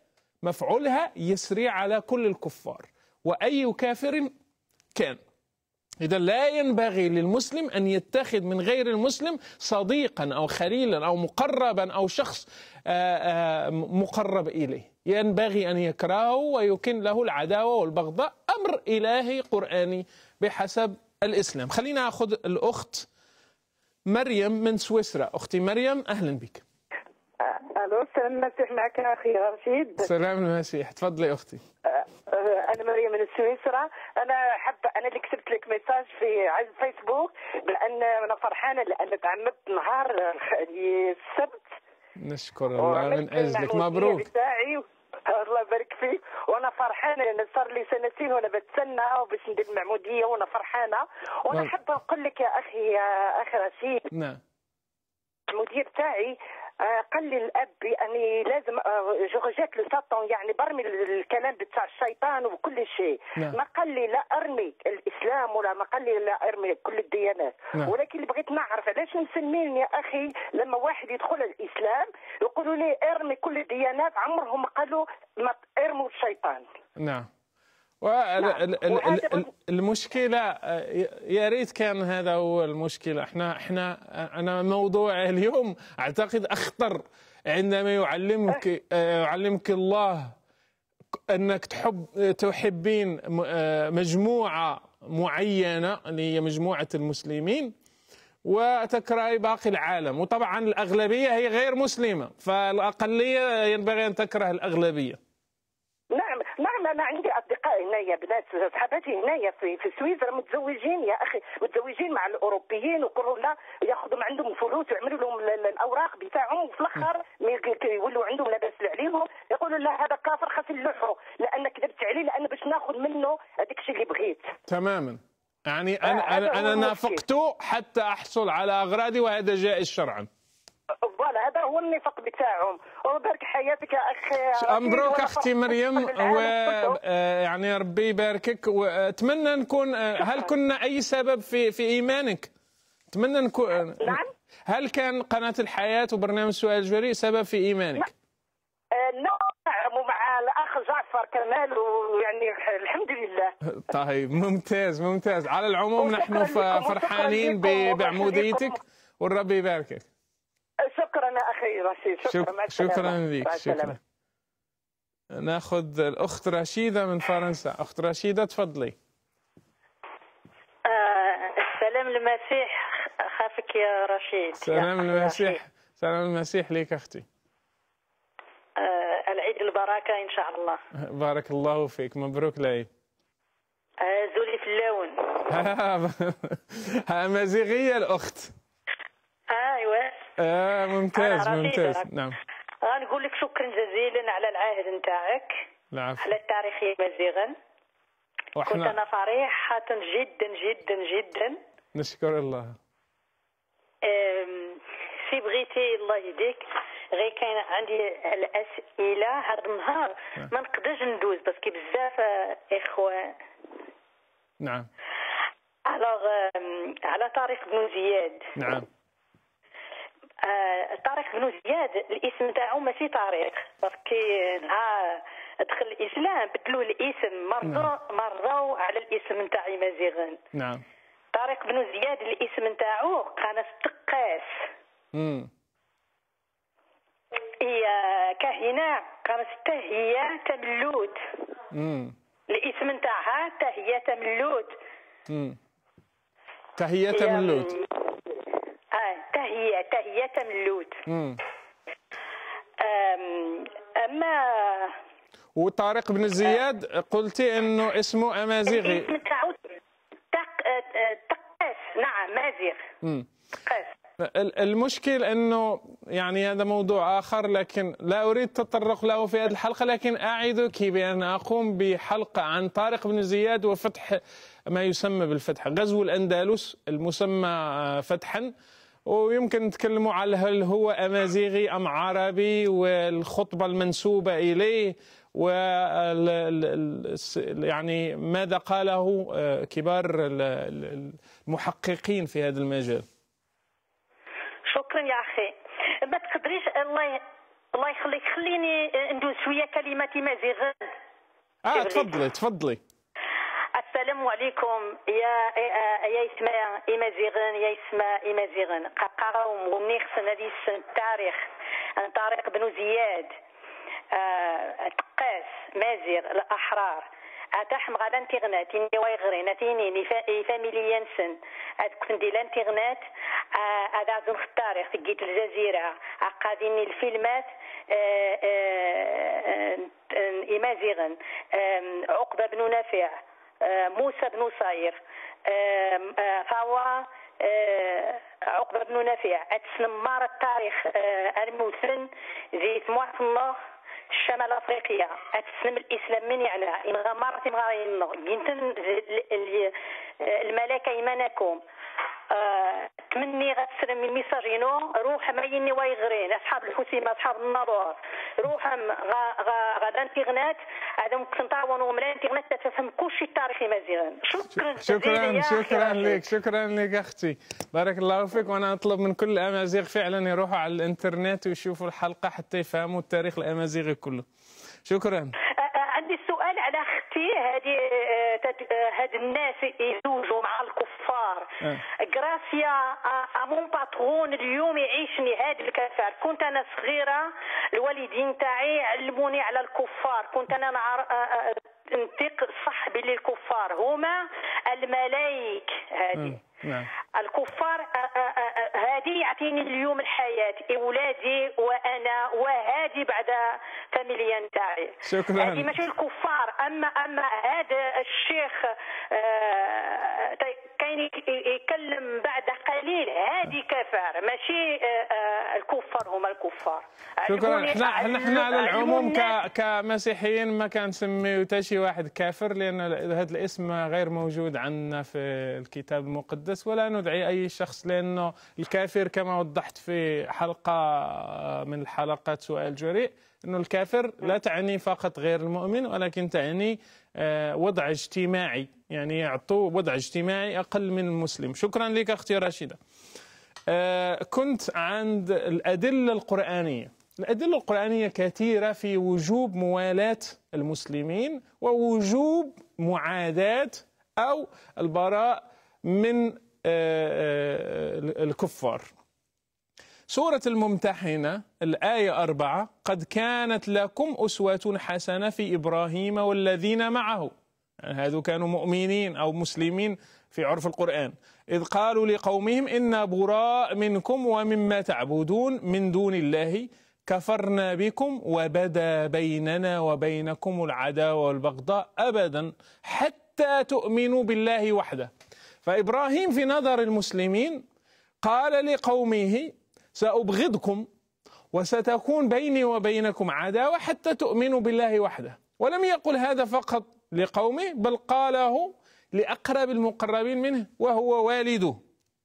مفعولها يسري على كل الكفار وأي كافر كان. إذا لا ينبغي للمسلم أن يتخذ من غير المسلم صديقا أو خليلا أو مقربا أو شخص مقرب إليه، ينبغي أن يكرهه ويكن له العداوة والبغضاء، أمر إلهي قرآني بحسب الإسلام. خلينا أخذ الأخت مريم من سويسرا. أختي مريم أهلا بك. الو، سلام المسيح معك اخي رشيد. سلام المسيح، تفضلي اختي. انا مريم من سويسرا. انا اللي كتبت لك ميساج على الفيسبوك بان انا فرحانه لان تعمدت نهار السبت. نشكر الله من اجلك، مبروك. الله يبارك فيك، وانا فرحانه لان صار لي سنتين وانا بتسنى باش ندير المعموديه وانا فرحانه. وانا حابه نقول لك يا اخي رشيد. نعم. المدير تاعي قال لي الاب اني لازم جو ريجيت لو ساتان، يعني برمي الكلام بتاع الشيطان وكل شيء. نعم. ما قال لي لا ارمي الاسلام ولا ما قال لي لا ارمي كل الديانات. نعم. ولكن اللي بغيت نعرف علاش مسمين يا اخي لما واحد يدخل الاسلام يقولوا لي ارمي كل الديانات، عمرهم ما قالوا ما ارموا الشيطان. نعم. المشكلة يا ريت كان هذا هو المشكلة. أنا موضوع اليوم أعتقد أخطر، عندما يعلمك الله أنك تحبين مجموعة معينة اللي هي مجموعة المسلمين وتكره باقي العالم، وطبعا الأغلبية هي غير مسلمة، فالأقلية ينبغي أن تكره الأغلبية. نعم انا عندي اصدقاء هنايا، بنات صحباتي هنايا في سويسرا متزوجين يا اخي، متزوجين مع الاوروبيين وكلهم لا ياخذوا من عندهم فلوس ويعملوا لهم الاوراق بتاعهم، وفي الاخر يولوا عندهم لاباس عليهم يقولوا لا هذا كافر خاص نلوحه لان كذبت عليه لان باش ناخذ منه هذاك الشيء اللي بغيت. تماما. يعني انا نافقته حتى احصل على اغراضي وهذا جائز شرعا. فوالا هذا هو النفاق بتاعهم. وبارك حياتك يا اخي. مبروك اختي مريم، ويعني ربي يباركك. واتمنى نكون هل كنا اي سبب في ايمانك؟ اتمنى نكون. نعم. هل كان قناة الحياة وبرنامج سؤال جريء سبب في ايمانك؟ نعم، ومع الاخ جعفر كمال، ويعني الحمد لله. طيب ممتاز ممتاز. على العموم نحن فرحانين بعموديتك والرب يباركك. شكرا يا اخي رشيد. شكرا لك. شكرا. ناخذ الاخت رشيده من فرنسا. اخت رشيده تفضلي. السلام المسيح خافك يا رشيد. سلام المسيح. سلام المسيح ليك اختي. العيد البركه ان شاء الله. بارك الله فيك، مبروك العيد. زولي في اللون. امازيغيه الاخت. ايوه. ممتاز ممتاز. نعم. غنقول لك شكرا جزيلا على العهد نتاعك. العفو. على التاريخ مزيغا. كنت انا فرحه جدا جدا جدا. نشكر الله. سي بغيتي الله يهديك غير كاين عندي الاسئله هذا النهار ما نقدرش ندوز باسكو بزاف اخوان. نعم. على طارق بن زياد. نعم. طارق بن زياد الاسم تاعو ماشي طارق، باسكو نهار دخل الاسلام بدلوه الاسم، مرضوا على الاسم نتاع مزيغا. نعم. طارق بن زياد الاسم نتاعو كان تقاس. هي كاهنه كانت تهيا تملوت. الاسم نتاعها تهيا تملوت. تهيا تملوت. تهيا تملوت. اما وطارق بن زياد قلتي انه اسمه امازيغي. الاسم تاعو تقاس. نعم مازيغ. تقاس. المشكل انه يعني هذا موضوع اخر، لكن لا اريد التطرق له في هذه الحلقه، لكن اعدك بان اقوم بحلقه عن طارق بن زياد وفتح ما يسمى بالفتح، غزو الاندلس المسمى فتحا، ويمكن نتكلموا على هل هو امازيغي ام عربي والخطبه المنسوبه اليه يعني ماذا قاله كبار المحققين في هذا المجال. شكرا يا اخي. ما تقدريش الله يخليك خليني ندوز شويه كلمه امازيغ. تفضلي. السلام عليكم يا اسماء امازيغن يا اسماء امازيغن قاقاوم ونيخ سناديس التاريخ عن طارق بن زياد تقاس مازيغ الاحرار اتحم غادا انتغنات اني ويغرين تيني فاميليا سن كنت دي الانتغنات هذا زون في التاريخ تجيت الجزيره عقاديني الفيلمات امازيغن عقبه بن نافع موسى بن صاير فهو عقبه بن نافع اتسنمار التاريخ الموسن زي ثموات الله الشمال افريقيا اتسنم الاسلام من يعني ان غمرت مغاين جنتن الملائكه ايمانكم تمني غتسلم من ميساجينو روح مايني ويغرين اصحاب الحسيمه اصحاب النظر روح غدا انتغنات هذا ممكن تعاونوا من انتغنات تفهم كل شيء تاريخي مزيان. شكرا لك اختي، بارك الله فيك. وانا اطلب من كل الامازيغ فعلا يروحوا على الانترنت ويشوفوا الحلقه حتى يفهموا التاريخ الامازيغي كله. شكرا. عندي سؤال على اختي هاد الناس يزوجوا مع الكفار. غراسيا مون باترون اليوم يعيشني هاد الكفار. كنت انا صغيره الوالدين تاعي علموني على الكفار، كنت انا نثق صح باللي الكفار هما الملايك. هذه الكفار هذه يعطيني اليوم الحياه اولادي وانا وهذه بعد فاميليا نتاعي. شكرا. هذه ماشي الكفار. اما هذا الشيخ كاين يكلم بعد قليل هذه كفار ماشي الكفار هما الكفار. شكرا. احنا على العموم كمسيحيين ما كنسميو حتى شي واحد كافر، لان هذا الاسم غير موجود عندنا في الكتاب المقدس، ولا ندعي اي شخص، لانه الكافر كما وضحت في حلقه من الحلقات سؤال جريء انه الكافر لا تعني فقط غير المؤمن، ولكن تعني وضع اجتماعي، يعني يعطوا وضع اجتماعي اقل من المسلم. شكرا لك اختي رشيده. كنت عند الادله القرانيه. الادله القرانيه كثيره في وجوب موالاه المسلمين ووجوب معاداه او البراء من الكفار. سورة الممتحنة الآية 4: قد كانت لكم أسوة حسنة في إبراهيم والذين معه، يعني هذو كانوا مؤمنين أو مسلمين في عرف القرآن، إذ قالوا لقومهم إنا براء منكم ومما تعبدون من دون الله كفرنا بكم وبدا بيننا وبينكم العداوة والبغضاء أبدا حتى تؤمنوا بالله وحده. فإبراهيم في نظر المسلمين قال لقومه سأبغضكم وستكون بيني وبينكم عداوة حتى تؤمنوا بالله وحده. ولم يقل هذا فقط لقومه، بل قاله لأقرب المقربين منه وهو والده.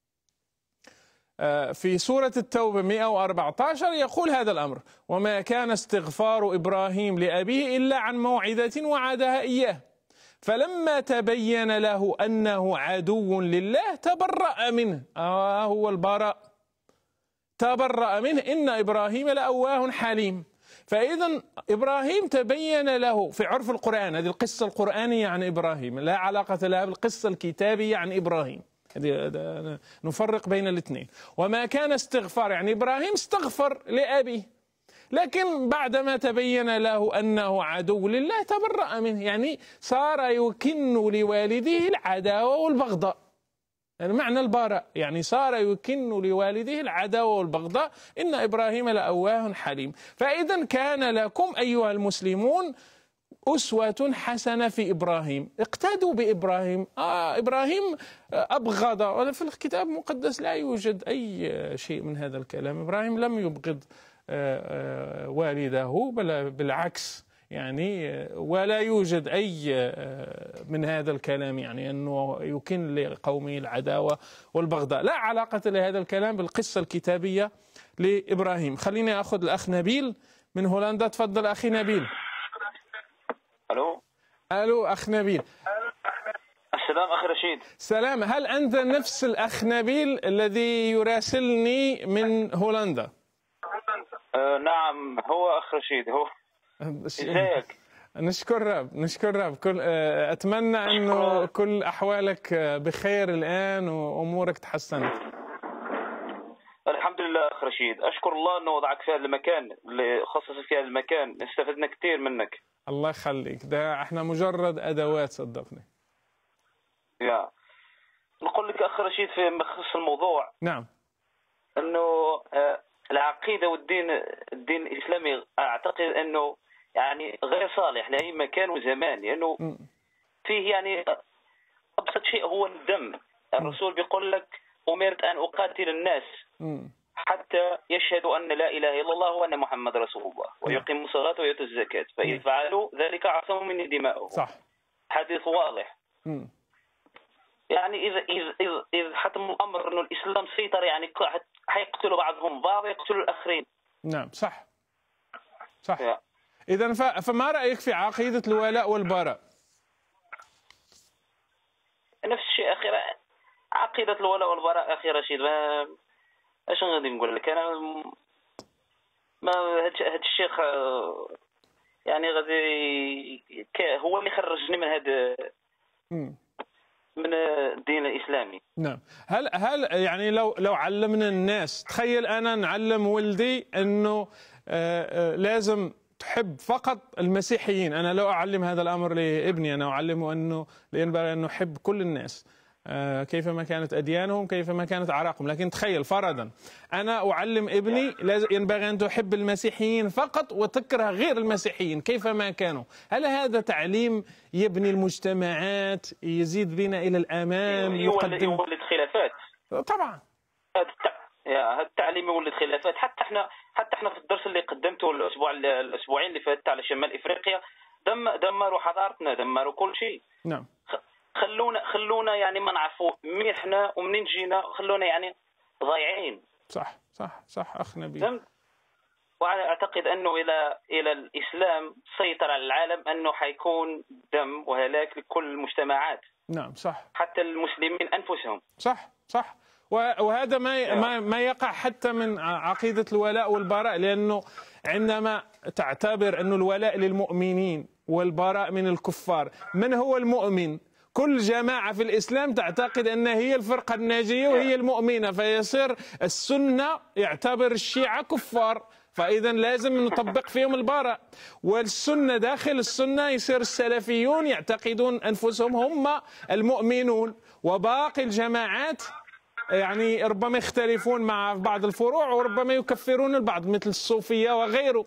في سورة التوبة 114 يقول هذا الأمر: وما كان استغفار إبراهيم لأبيه إلا عن موعدة وعدها إياه فلما تبين له أنه عدو لله تبرأ منه. هو البراء، تبرأ منه، إن إبراهيم لأواه حليم. فإذا إبراهيم تبين له في عرف القرآن، هذه القصة القرآنية عن إبراهيم لا علاقة لها بالقصة الكتابية عن إبراهيم، نفرق بين الاثنين. وما كان استغفار يعني إبراهيم استغفر لأبيه، لكن بعدما تبين له أنه عدو لله تبرأ منه، يعني صار يكن لوالده العداوة والبغضاء. يعني معنى البراء يعني صار يكن لوالده العداوة والبغضاء، إن إبراهيم لأواه حليم. فإذا كان لكم أيها المسلمون أسوة حسنة في إبراهيم، اقتدوا بإبراهيم. إبراهيم أبغض، في الكتاب المقدس لا يوجد أي شيء من هذا الكلام. إبراهيم لم يبغض والده، بل بالعكس، يعني ولا يوجد أي من هذا الكلام، يعني أنه يكن لقومه العداوة والبغضاء، لا علاقة لهذا الكلام بالقصة الكتابية لإبراهيم. خليني أخذ الأخ نبيل من هولندا. تفضل أخي نبيل. ألو أخ نبيل. السلام أخي رشيد. سلام. هل أنت نفس الأخ نبيل الذي يراسلني من هولندا؟ نعم هو أخ رشيد هو. ازيك؟ نشكر رب أتمنى أنه كل أحوالك بخير الآن وأمورك تحسنت. الحمد لله أخ رشيد، أشكر الله أنه وضعك في هذا المكان اللي خصص في هذا المكان، استفدنا كثير منك. الله يخليك، ده احنا مجرد أدوات صدقني. نقول لك أخ رشيد في مخص الموضوع. نعم. أنه العقيدة والدين الإسلامي أعتقد أنه يعني غير صالح لأي مكان وزمان، لأنه فيه يعني أبسط شيء هو الدم. الرسول بيقول لك أمرت أن أقاتل الناس حتى يشهدوا أن لا إله إلا الله وأن محمد رسول الله ويقيموا الصلاة ويؤتوا الزكاة، فإذا فعلوا ذلك عصموا مني دماءهم. صح. حديث واضح. يعني إذا حتم الأمر أنه الإسلام سيطر يعني حيقتلوا بعضهم بعض يقتلوا الآخرين. نعم صح. إذا فما رأيك في عقيدة الولاء والبراء؟ نفس الشيء أخي، عقيدة الولاء والبراء أخي رشيد، ما اش غادي نقول لك انا، ما هاد الشيخ يعني غادي هو اللي خرجني من هذا من الدين الاسلامي. نعم. هل يعني لو علمنا الناس، تخيل انا نعلم ولدي انه لازم تحب فقط المسيحيين، انا لو اعلم هذا الامر لابني، انا اعلمه انه ينبغي ان نحب كل الناس كيفما كانت أديانهم كيفما كانت أعراقهم، لكن تخيل فرضا أنا أعلم ابني ينبغي أن تحب المسيحيين فقط وتكره غير المسيحيين كيفما كانوا، هل هذا تعليم يبني المجتمعات، يزيد بنا إلى الأمام، يولد خلافات؟ طبعا هذا التعليم يولد خلافات. حتى احنا في الدرس اللي قدمته الأسبوعين اللي فاتت على شمال إفريقيا دمروا حضارتنا، دمروا كل شيء. نعم. خلونا يعني ما نعرفوا منين احنا ومنين جينا، خلونا يعني ضايعين. صح أخ نبيل. وأنا أعتقد أنه إلى الإسلام سيطر على العالم أنه حيكون دم وهلاك لكل المجتمعات. نعم صح. حتى المسلمين أنفسهم. صح. وهذا ما يقع حتى من عقيدة الولاء والبراء، لأنه عندما تعتبر أنه الولاء للمؤمنين والبراء من الكفار، من هو المؤمن؟ كل جماعة في الإسلام تعتقد أن هي الفرقة الناجية وهي المؤمنة، فيصير السنة يعتبر الشيعة كفار، فإذا لازم نطبق فيهم البراء. والسنة داخل السنة يصير السلفيون يعتقدون أنفسهم هم المؤمنون، وباقي الجماعات يعني ربما يختلفون مع بعض الفروع وربما يكفرون البعض مثل الصوفية وغيره.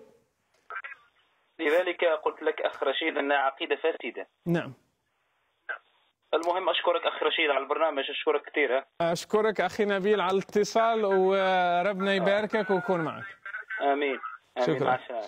لذلك قلت لك أخ رشيد أنها عقيدة فاسدة. نعم. المهم أشكرك أخ رشيد على البرنامج، أشكرك كثير. أشكرك أخي نبيل على الاتصال، وربنا يباركك ويكون معك. آمين. شكرا. مع السلامة.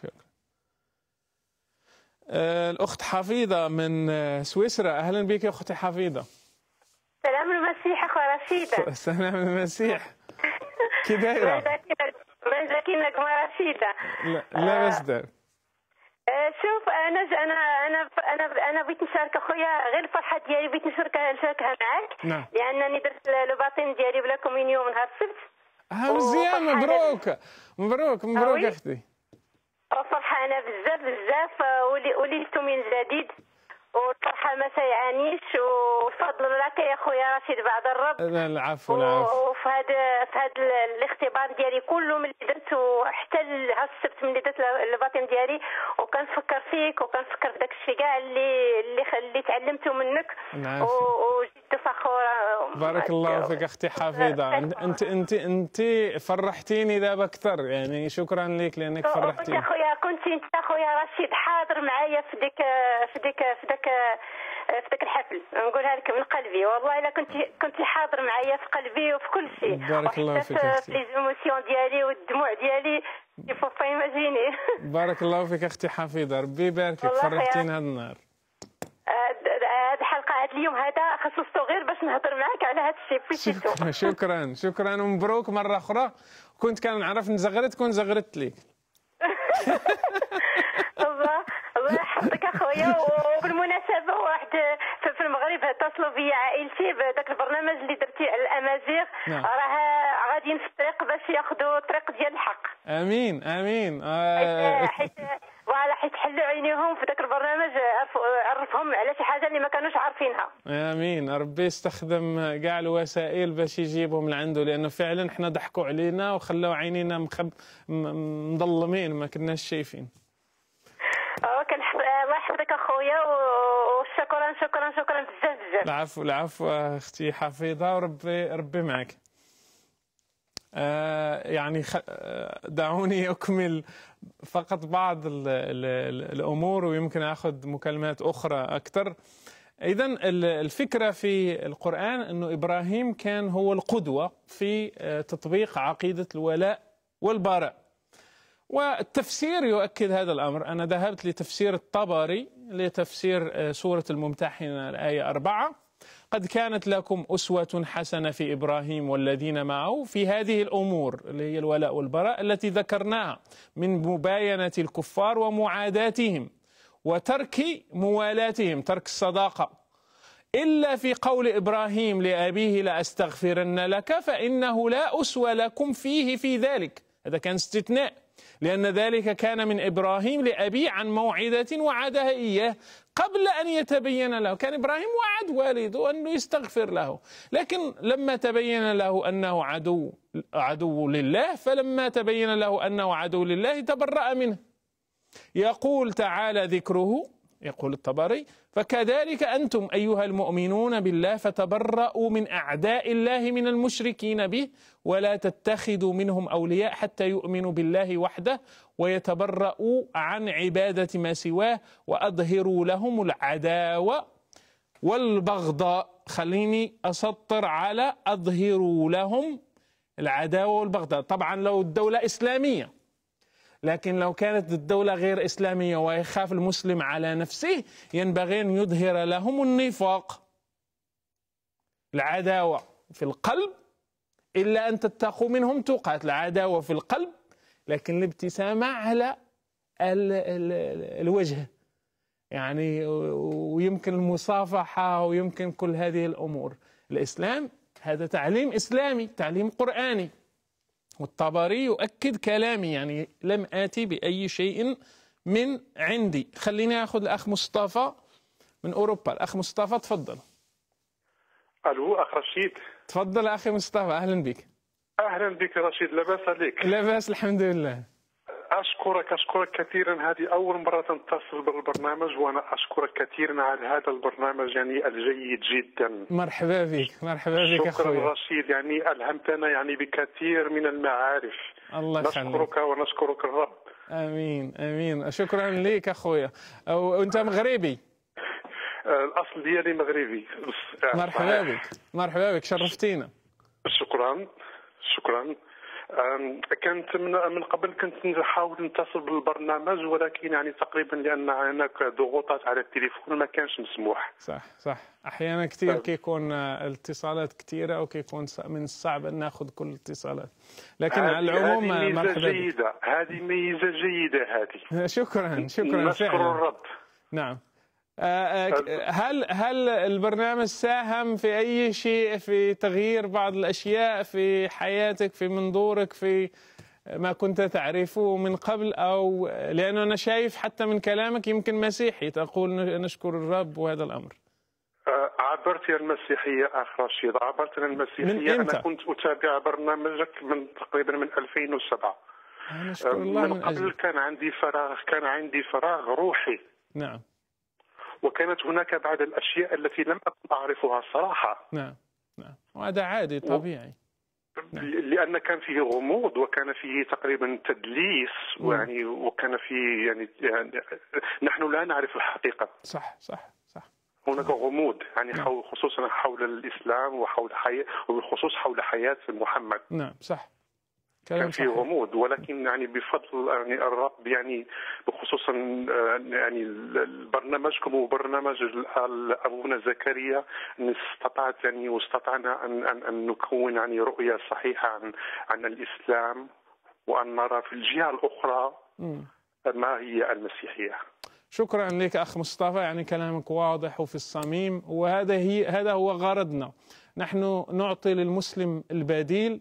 الأخت حفيظة من سويسرا، أهلا بك يا أختي حفيظة. سلام المسيح أخو رشيدة. سلام المسيح. كي دايرة؟ ما زاكينك ما رشيدة. لا بس دار. شوف انا بغيت نشارك اخويا غير الفرحه ديالي، بغيت نشاركها معاك. نعم. لانني درت الباطن ديالي بلا كومينيون نهار السبت. مزيان، مبروك اختي. فرحانه بزاف وليت من جديد، والفرحه ما سيعانيش، وفضل لك يا خويا رشيد بعد الرب. لا العفو. وفي هذا الاختبار ديالي كله من اللي درت حتى السبت من اللي درت الباطن ديالي، وكنفكر فيك وكنفكر في داك الشيء كاع اللي تعلمته منك، وجد فخوره. بارك الله فيك اختي حفيظه، انت فرحتيني دابا اكثر، يعني شكرا لك لانك فرحتيني. كنت انت اخويا رشيد حاضر معايا في داك الحفل، نقولها لك من قلبي والله، الا كنت حاضر معايا في قلبي وفي كل شيء. بارك الله فيك في لي زيموسيون ديالي والدموع ديالي يفو فايماجيني. بارك الله فيك اختي حفيظه، ربي يباركك، فرحتينا هذا النهار. هذه الحلقه هذا اليوم هذا خصصته غير باش نهضر معك على هذا الشيء. شكرا ومبروك مره اخرى. كنت كنعرف نزغرت كون زغرت ليك. الله يحفظك اخويا. وبالمناسبه واحد في المغرب اتصلوا بيا عائلتي بذاك البرنامج اللي درتي على الامازيغ. راه غاديين في الطريق باش ياخذوا الطريق ديال الحق. امين امين. حيت حلوا عينيهم في ذاك البرنامج، عرفهم على شي حاجه اللي ما كانوش عارفينها. امين. ربي يستخدم كاع الوسائل باش يجيبهم لعنده، لانه فعلا احنا ضحكوا علينا وخلاو عينينا مظلمين ما كناش شايفين. الله يحفظك اخويا، وشكرا شكرا شكرا بزاف بزاف. العفو اختي حفيظه، وربي معك. يعني دعوني أكمل فقط بعض الأمور، ويمكن أخذ مكالمات أخرى أكثر. إذن الفكرة في القرآن أنه إبراهيم كان هو القدوة في تطبيق عقيدة الولاء والبراء، والتفسير يؤكد هذا الأمر. أنا ذهبت لتفسير الطبري لتفسير سورة الممتحنة الآية 4: قد كانت لكم أسوة حسنة في إبراهيم والذين معه في هذه الأمور اللي هي الولاء والبراء التي ذكرناها، من مباينة الكفار ومعاداتهم وترك موالاتهم، ترك الصداقة، إلا في قول إبراهيم لأبيه لأستغفرن لك فإنه لا أسوة لكم فيه في ذلك. هذا كان استثناء، لأن ذلك كان من إبراهيم لأبيه عن موعدة وعدها إياه قبل أن يتبين له. كان إبراهيم وعد والده أنه يستغفر له، لكن لما تبين له أنه عدو لله، فلما تبين له أنه عدو لله تبرأ منه. يقول تعالى ذكره، يقول الطبري: فكذلك أنتم أيها المؤمنون بالله فتبرأوا من أعداء الله من المشركين به، ولا تتخذوا منهم أولياء حتى يؤمنوا بالله وحده ويتبرأوا عن عبادة ما سواه وأظهروا لهم العداوة والبغضاء. خليني أسطر على أظهروا لهم العداوة والبغضاء. طبعا لو الدولة إسلامية، لكن لو كانت الدولة غير إسلامية ويخاف المسلم على نفسه، ينبغي أن يظهر لهم النفاق، العداوة في القلب، إلا أن تتقوا منهم تقات. العداوة في القلب، لكن الابتسامة على الوجه، يعني ويمكن المصافحة ويمكن كل هذه الأمور. الإسلام هذا تعليم إسلامي، تعليم قرآني، والطبري يؤكد كلامي، يعني لم آتي بأي شيء من عندي. خليني أخذ الأخ مصطفى من أوروبا. الأخ مصطفى تفضل. ألو أخ رشيد. تفضل أخي مصطفى، أهلا بك. أهلا بك رشيد، لاباس عليك؟ لاباس الحمد لله. أشكرك كثيرا، هذه أول مرة تتصل بالبرنامج، وأنا أشكرك كثيرا على هذا البرنامج يعني الجيد جدا. مرحبا بك، مرحبا بك أخوي. شكرا رشيد، يعني ألهمتنا يعني بكثير من المعارف. الله يخليك. نشكرك ونشكرك الرب. آمين آمين. شكرا لك أخويا. وأنت مغربي؟ الأصل ديالي مغربي. مرحبا بك، مرحبا بك، شرفتينا. شكرا. كانت من قبل كنت نحاول نتصل بالبرنامج، ولكن يعني تقريبا لان هناك ضغوطات على التليفون ما كانش مسموح. صح. احيانا كثير كيكون الاتصالات كثيره وكيكون من الصعب ان ناخذ كل الاتصالات، لكن على العموم مرحبا جيده، هذه ميزه جيده هذه. شكرا نشكر الرب. نعم. هل البرنامج ساهم في أي شيء في تغيير بعض الأشياء في حياتك، في منظورك، في ما كنت تعرفه من قبل؟ أو لأنه أنا شايف حتى من كلامك يمكن مسيحي، تقول نشكر الرب وهذا الأمر. عبرت عن المسيحية أخ رشيد، عبرت عن المسيحية. أنا كنت أتابع برنامجك من تقريبا من 2007. نشكر الله. من قبل كان عندي فراغ روحي. نعم. وكانت هناك بعض الأشياء التي لم أكن أعرفها الصراحة. نعم. وهذا عادي طبيعي. لأن كان فيه غموض، وكان فيه تقريبا تدليس، ويعني وكان فيه يعني نحن لا نعرف الحقيقة. صح. هناك غموض يعني خصوصا حول الإسلام وبالخصوص حول حياة محمد. نعم صح. كان في غموض، ولكن يعني بفضل يعني الرب، يعني بخصوصا يعني برنامجكم وبرنامج أبونا زكريا، واستطعنا أن نكون يعني رؤية صحيحة عن الإسلام، وأن نرى في الجهة الأخرى ما هي المسيحية. شكرا لك أخ مصطفى، يعني كلامك واضح وفي الصميم، هذا هو غرضنا. نحن نعطي للمسلم البديل،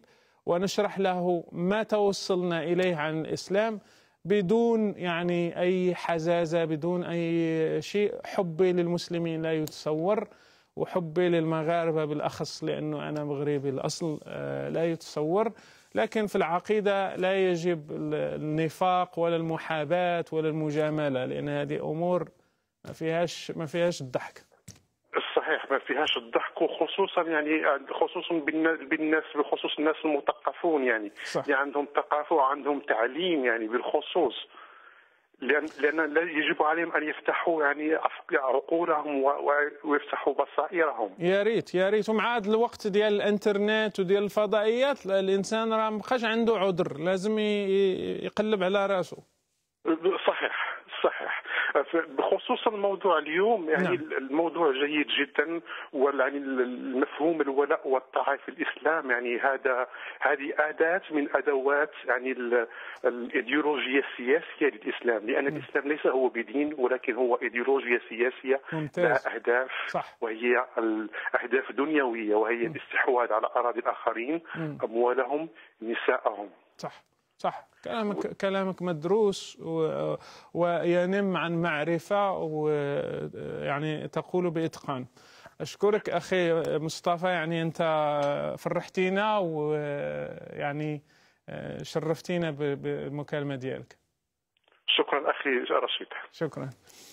ونشرح له ما توصلنا إليه عن الإسلام بدون يعني أي حزازة، بدون أي شيء. حبي للمسلمين لا يتصور، وحبي للمغاربة بالأخص لأنه أنا مغربي الأصل لا يتصور. لكن في العقيدة لا يجب النفاق ولا المحاباة ولا المجاملة، لأن هذه أمور ما فيهاش الضحك. صحيح، ما فيهاش الضحك، وخصوصا يعني خصوصا بالناس، بخصوص الناس المثقفون يعني اللي عندهم ثقافه وعندهم تعليم يعني بالخصوص، لأن يجب عليهم أن يفتحوا يعني عقولهم ويفتحوا بصائرهم. يا ريت يا ريت. ومع هذا الوقت ديال الانترنت وديال الفضائيات الإنسان راه مابقاش عنده عذر، لازم يقلب على راسه. صحيح صحيح. بخصوص الموضوع اليوم يعني نعم. الموضوع جيد جدا، يعني المفهوم الولاء والطاعة في الإسلام يعني هذه أداة من أدوات يعني الإيديولوجيا السياسية للإسلام، لأن الإسلام ليس هو بدين ولكن هو إيديولوجيا سياسية لها أهداف صح. وهي الأهداف دنيوية، وهي الاستحواذ على أراضي الآخرين، أموالهم، نساءهم. صح، كلامك مدروس وينم عن معرفة، ويعني تقول بإتقان. أشكرك أخي مصطفى، يعني أنت فرحتينا ويعني شرفتينا بالمكالمة ديالك. شكرا أخي رشيد. شكرا.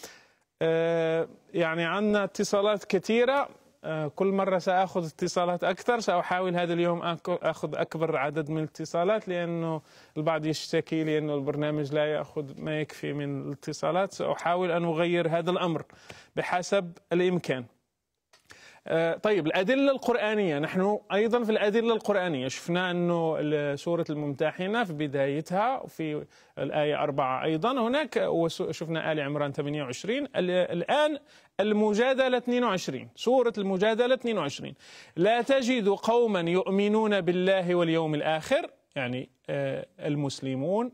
يعني عندنا اتصالات كثيرة، كل مرة سأخذ اتصالات أكثر. سأحاول هذا اليوم أخذ أكبر عدد من الاتصالات، لأنه البعض يشتكي لي أنه البرنامج لا يأخذ ما يكفي من الاتصالات. سأحاول أن أغير هذا الأمر بحسب الإمكان. طيب، الأدلة القرآنية. نحن أيضا في الأدلة القرآنية شفنا أنه سورة الممتحنة في بدايتها في الآية 4 أيضا هناك، وشفنا آل عمران 28. الآن المجادلة 22، سورة المجادلة 22. لا تجد قوما يؤمنون بالله واليوم الآخر، يعني المسلمون.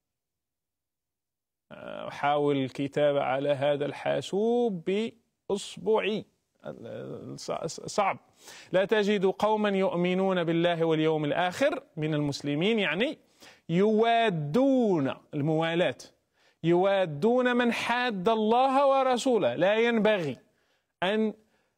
أحاول الكتابة على هذا الحاسوب بإصبعي، صعب. لا تجد قوما يؤمنون بالله واليوم الآخر من المسلمين، يعني يوادون، الموالاة، يوادون من حاد الله ورسوله. لا ينبغي أن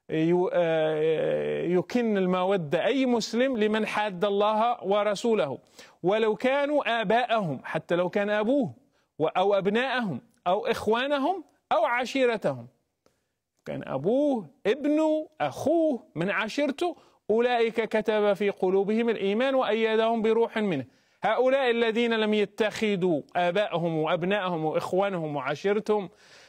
يكن المودة أي مسلم لمن حاد الله ورسوله، ولو كانوا آباءهم، حتى لو كان أبوه أو أبناءهم أو إخوانهم أو عشيرتهم، كان أبوه، ابنه، أخوه، من عشيرته، أولئك كتب في قلوبهم الإيمان وأيدهم بروح منه. هؤلاء الذين لم يتخذوا آباءهم وأبناءهم وإخوانهم وعشيرتهم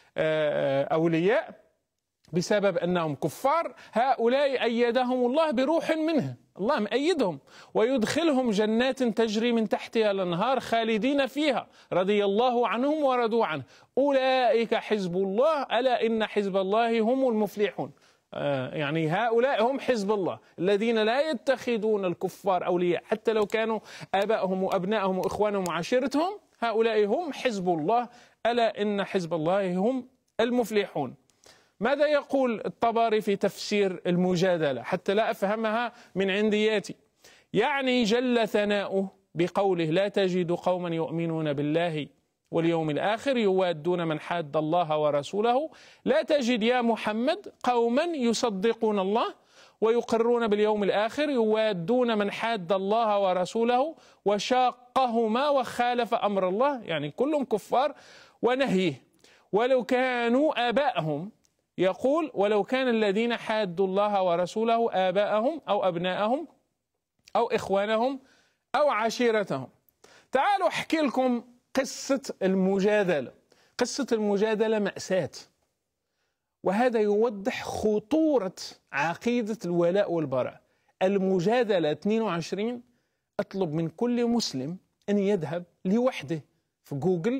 أولياء بسبب أنهم كفار، هؤلاء أيدهم الله بروح منه. الله مأيدهم ويدخلهم جنات تجري من تحتها الأنهار خالدين فيها، رضي الله عنهم ورضوا عنه، أولئك حزب الله، ألا إن حزب الله هم المفلحون. يعني هؤلاء هم حزب الله الذين لا يتخذون الكفار أولياء حتى لو كانوا آباءهم وأبناءهم وإخوانهم وعشيرتهم. هؤلاء هم حزب الله، ألا إن حزب الله هم المفلحون. ماذا يقول الطبري في تفسير المجادلة حتى لا أفهمها من عندياتي؟ يعني جل ثناؤه بقوله لا تجد قوما يؤمنون بالله واليوم الآخر يوادون من حاد الله ورسوله. لا تجد يا محمد قوما يصدقون الله ويقرون باليوم الآخر يوادون من حاد الله ورسوله وشاقهما وخالف أمر الله، يعني كلهم كفار ونهيه، ولو كانوا آباءهم. يقول ولو كان الذين حادوا الله ورسوله آباءهم أو أبناءهم أو إخوانهم أو عشيرتهم. تعالوا أحكي لكم قصة المجادلة. قصة المجادلة مأساة، وهذا يوضح خطورة عقيدة الولاء والبراء. المجادلة 22 أطلب من كل مسلم أن يذهب لوحده في جوجل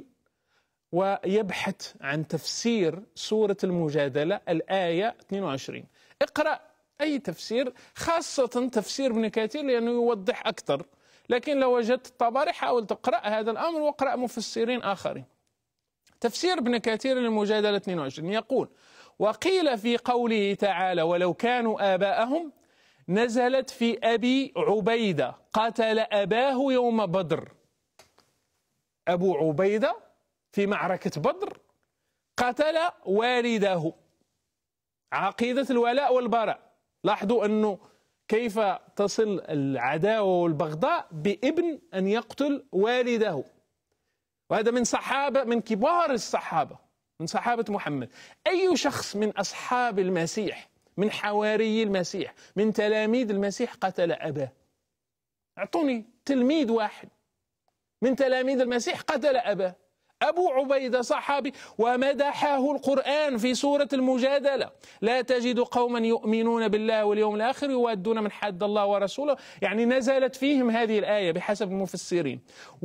ويبحث عن تفسير سورة المجادلة الآية 22. اقرأ أي تفسير، خاصة تفسير ابن كثير لأنه يوضح أكثر، لكن لو وجدت الطبري حاول تقرأ هذا الأمر واقرأ مفسرين آخرين. تفسير ابن كثير للمجادلة 22 يقول وقيل في قوله تعالى ولو كانوا آباءهم نزلت في أبي عبيدة قتل أباه يوم بدر. أبو عبيدة في معركة بدر قتل والده. عقيدة الولاء والبراء. لاحظوا أنه كيف تصل العداوة والبغضاء بابن أن يقتل والده. وهذا من صحابة، من كبار الصحابة، من صحابة محمد. أي شخص من أصحاب المسيح، من حواري المسيح، من تلاميذ المسيح قتل أباه؟ أعطوني تلميذ واحد من تلاميذ المسيح قتل أباه. أبو عبيدة صحابي، ومدحه القرآن في سورة المجادلة: لا تجد قوما يؤمنون بالله واليوم الآخر يوادون من حاد الله ورسوله. يعني نزلت فيهم هذه الآية بحسب المفسرين.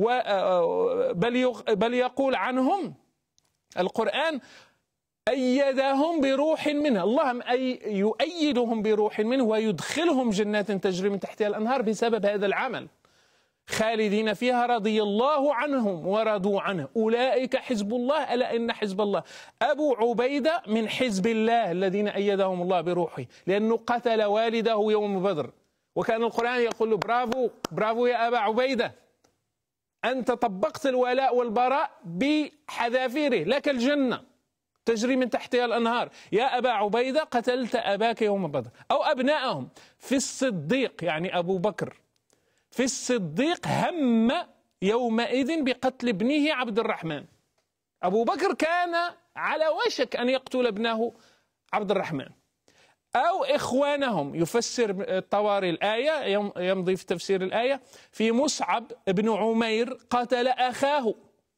بل يقول عنهم القرآن: أيدهم بروح منه. الله يؤيدهم بروح منه ويدخلهم جنات تجري من تحتها الأنهار بسبب هذا العمل، خالدين فيها رضي الله عنهم ورضوا عنه أولئك حزب الله ألا إن حزب الله. أبو عبيدة من حزب الله الذين أيدهم الله بروحه، لأنه قتل والده يوم بدر. وكان القرآن يقول له: برافو برافو يا أبا عبيدة، أنت طبقت الولاء والبراء بحذافيره، لك الجنة تجري من تحتها الأنهار. يا أبا عبيدة قتلت أباك يوم بدر. أو أبنائهم في الصديق، يعني أبو بكر في الصديق هم يومئذ بقتل ابنه عبد الرحمن. أبو بكر كان على وشك أن يقتل ابنه عبد الرحمن. أو إخوانهم، يفسر الطواري الآية، يمضي في تفسير الآية: في مصعب بن عمير قتل أخاه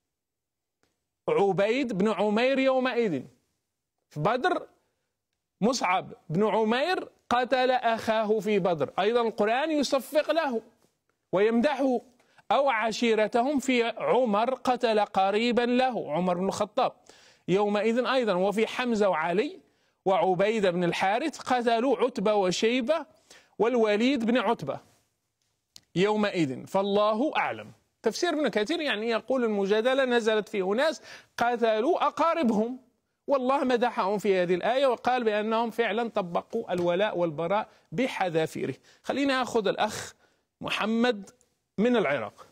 عبيد بن عمير يومئذ. في بدر مصعب بن عمير قتل أخاه في بدر، أيضا القرآن يصفق له ويمدحه. أو عشيرتهم في عمر قتل قريبا له عمر بن الخطاب يومئذ أيضا. وفي حمزة وعلي وعبيدة بن الحارث قتلوا عتبة وشيبة والوليد بن عتبة يومئذ، فالله أعلم. تفسير ابن كثير يعني يقول المجادلة نزلت في أناس قتلوا أقاربهم، والله مدحهم في هذه الآية وقال بأنهم فعلا طبقوا الولاء والبراء بحذافيره. خلينا أخذ الأخ محمد من العراق.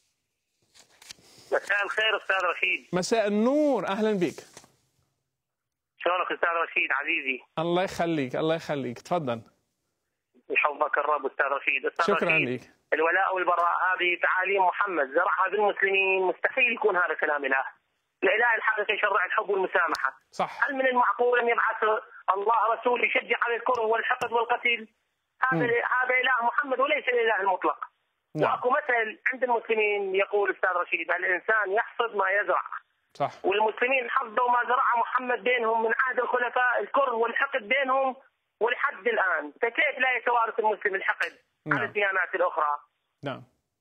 مساء الخير أستاذ رشيد. مساء النور، أهلا بك. شلونك أستاذ رشيد عزيزي؟ الله يخليك الله يخليك، تفضل. يحفظك الرب أستاذ رشيد. أستاذ شكرا رشيد. لك. الولاء والبراء هذه تعاليم محمد زرعها بالمسلمين، مستحيل يكون هذا كلام إله. الإله الحقيقي شرع الحب والمسامحة. صح. هل من المعقول أن يبعث الله رسول يشجع على الكره والحقد والقتل؟ هذا إله محمد وليس الإله المطلق. نعم. واكو مثل عند المسلمين يقول أستاذ رشيد: الإنسان يحصد ما يزرع. صح. والمسلمين حصدوا ما زرع محمد بينهم من عهد الخلفاء، الكره والحقد بينهم ولحد الآن. فكيف لا يتوارث المسلم الحقد على الديانات الأخرى؟ نعم.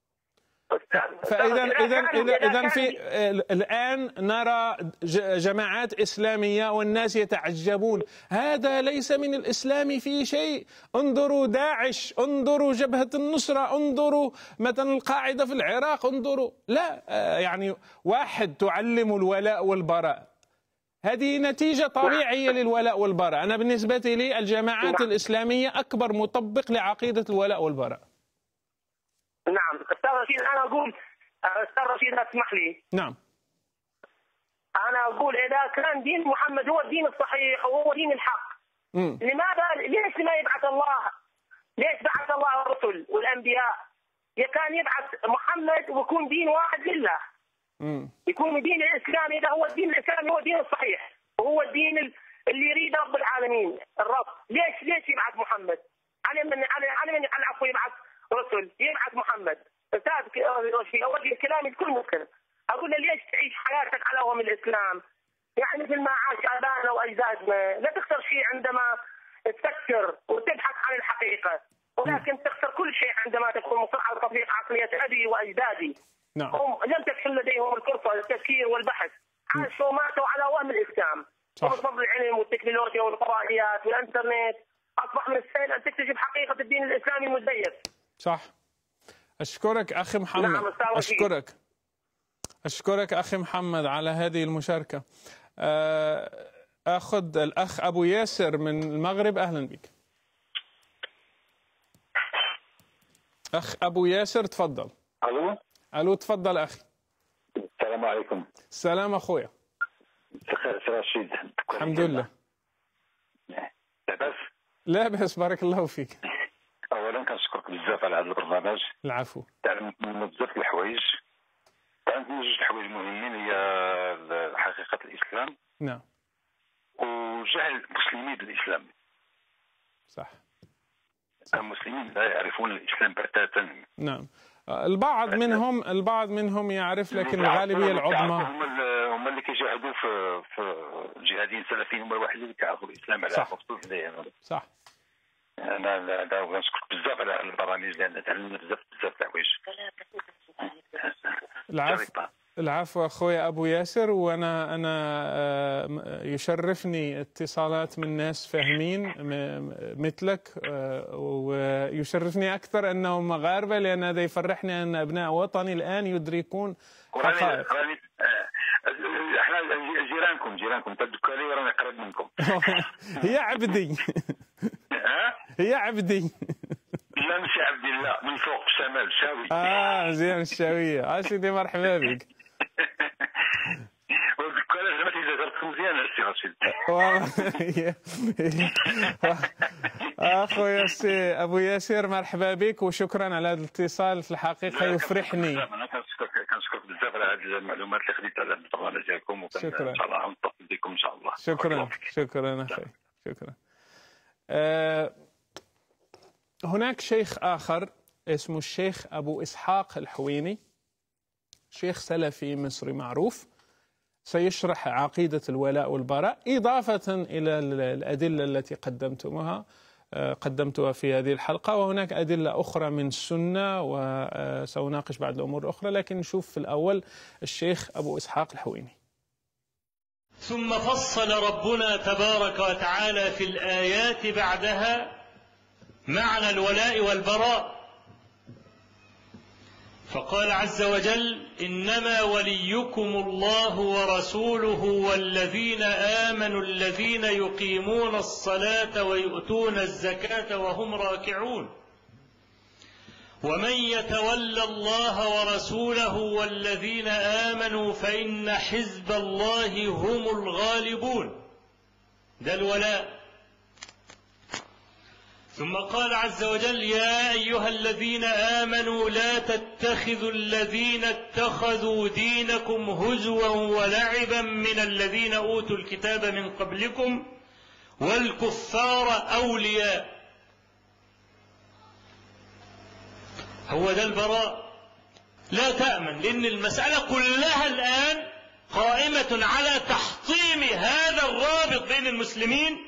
فإذا في الآن نرى جماعات إسلامية والناس يتعجبون: هذا ليس من الإسلام في شيء، انظروا داعش، انظروا جبهة النصرة، انظروا مثلا القاعدة في العراق، انظروا. لا، يعني واحد تعلم الولاء والبراء، هذه نتيجة طبيعية للولاء والبراء. أنا بالنسبة لي الجماعات الإسلامية أكبر مطبق لعقيدة الولاء والبراء. نعم أستاذ رشيد، أنا أقول أستاذ رشيد اسمح لي. نعم. أنا أقول إذا كان دين محمد هو الدين الصحيح وهو دين الحق، ليش ما يبعث الله؟ ليش بعث الله الرسل والأنبياء؟ كان يبعث محمد ويكون دين واحد لله. يكون الدين الإسلامي إذا هو الدين الإسلامي هو الدين الصحيح وهو الدين اللي يريد رب العالمين الرب. ليش يبعث محمد؟ على من العفو يبعث رسل، يبعث محمد. أستاذ أوجه كلامي لكل مسلم، أقول له: ليش تعيش حياتك على وهم الإسلام؟ يعني مثل ما عاش آبائنا وأجدادنا. لا تخسر شيء عندما تفكر وتبحث عن الحقيقة، ولكن تخسر كل شيء عندما تكون مصر على تطبيق عقلية أبي وأجدادي. نعم. هم لم تكن لديهم الفرصة للتفكير والبحث، عاشوا وماتوا على وهم الإسلام. وبفضل العلم والتكنولوجيا والفضائيات والإنترنت أصبح من السهل أن تكتشف حقيقة الدين الإسلامي المزيف. صح. أشكرك أخي محمد. نعم أشكرك أخي محمد على هذه المشاركة. أخذ الأخ أبو ياسر من المغرب، أهلا بك. أخ أبو ياسر تفضل. ألو تفضل أخي. السلام عليكم. السلام أخويا. رشيد. الحمد لله. لاباس؟ لا بأس بارك الله فيك. أولا كنشكرك بزاف على هذا البرنامج. العفو. تعلمت منه بزاف الحوايج. تعلمت منه جوج الحوايج مهمين، هي حقيقة الإسلام. نعم. وجهل المسلمين بالإسلام. صح. المسلمين لا يعرفون الإسلام بتاتا. نعم. البعض منهم يعرف، لكن الغالبية العظمى هم اللي كيجاهدوا في الجهاديين السلفيين، هم الوحيدين اللي كيعرفوا الإسلام على خصوص. صح. أنا كنشكرك بزاف على البرامج، لأن تعلمنا بزاف الحوايج. العفو أخويا أبو ياسر. وأنا يشرفني اتصالات من ناس فاهمين مثلك، ويشرفني أكثر أنهم مغاربة، لأن هذا يفرحني أن أبناء وطني الآن يدركون حقائق. احنا جيرانكم تدكوا لي ورانا قريب منكم. هي عبدي. هي عبدي. لا مش عبد الله، من فوق الشمال شاوي. مزيان الشاوية. سيدي مرحبا بك. أخويا أبو ياسر مرحبا بك، وشكرا على هذا الاتصال، في الحقيقة يفرحني. أنا كنشكرك بزاف على هذه المعلومات اللي خديت على البرنامج ديالكم، شكرا. إن شاء الله نتصل بكم إن شاء الله. شكرا أخي. شكرا. هناك شيخ آخر اسمه الشيخ أبو إسحاق الحويني، شيخ سلفي مصري معروف، سيشرح عقيدة الولاء والبراء إضافة إلى الأدلة التي قدمتها في هذه الحلقة، وهناك أدلة أخرى من السنة، وسأناقش بعض الأمور الأخرى، لكن نشوف في الأول الشيخ أبو إسحاق الحويني. ثم فصل ربنا تبارك وتعالى في الآيات بعدها معنى الولاء والبراء، فقال عز وجل: إنما وليكم الله ورسوله والذين آمنوا الذين يقيمون الصلاة ويؤتون الزكاة وهم راكعون، ومن يتولى الله ورسوله والذين آمنوا فإن حزب الله هم الغالبون. ده الولاء. ثم قال عز وجل: يا أيها الذين آمنوا لا تتخذوا الذين اتخذوا دينكم هزوا ولعبا من الذين أوتوا الكتاب من قبلكم والكفار أولياء. هو ده البراء. لا تأمن، لأن المسألة كلها الآن قائمة على تحطيم هذا الرابط بين المسلمين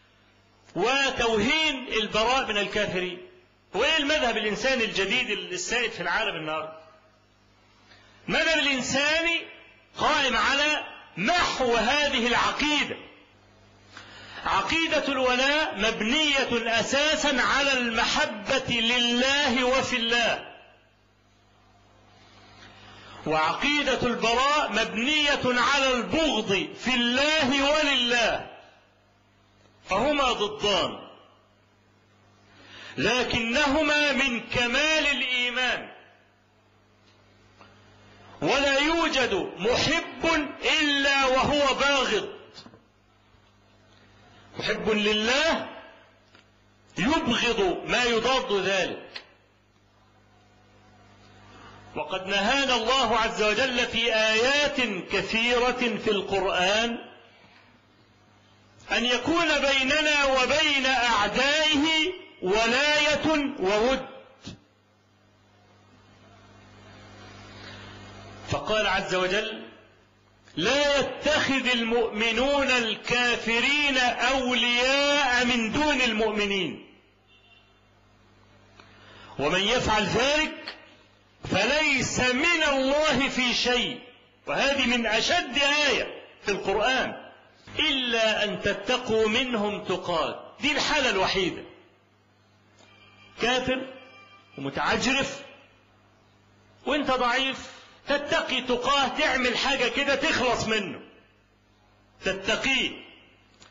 وتوهين البراء من الكافرين. وإيه المذهب الإنساني الجديد السائد في العالم النهارده؟ المذهب الإنساني قائم على محو هذه العقيدة. عقيدة الولاء مبنية أساسا على المحبة لله وفي الله، وعقيدة البراء مبنية على البغض في الله ولله، فهما ضدان، لكنهما من كمال الإيمان. ولا يوجد محب إلا وهو باغض. محب لله يبغض ما يضاد ذلك. وقد نهانا الله عز وجل في آيات كثيرة في القرآن أن يكون بيننا وبين أعدائه ولاية وود. فقال عز وجل: لا يتخذ المؤمنون الكافرين أولياء من دون المؤمنين، ومن يفعل ذلك فليس من الله في شيء. وهذه من أشد آية في القرآن: إلا أن تتقوا منهم تقات. دي الحالة الوحيدة. كافر ومتعجرف وانت ضعيف، تتقي تقاه، تعمل حاجة كده تخلص منه، تتقيه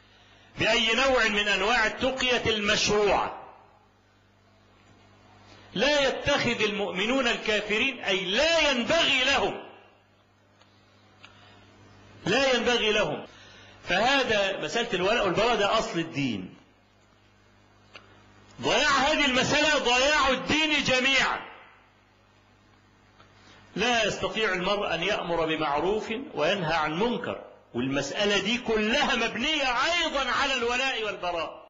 بأي نوع من أنواع التقية المشروعة. لا يتخذ المؤمنون الكافرين، أي لا ينبغي لهم، لا ينبغي لهم. فهذا مسألة الولاء والبراء ده أصل الدين. ضياع هذه المسألة ضياع الدين جميعا. لا يستطيع المرء أن يأمر بمعروف وينهى عن منكر، والمسألة دي كلها مبنية أيضا على الولاء والبراء.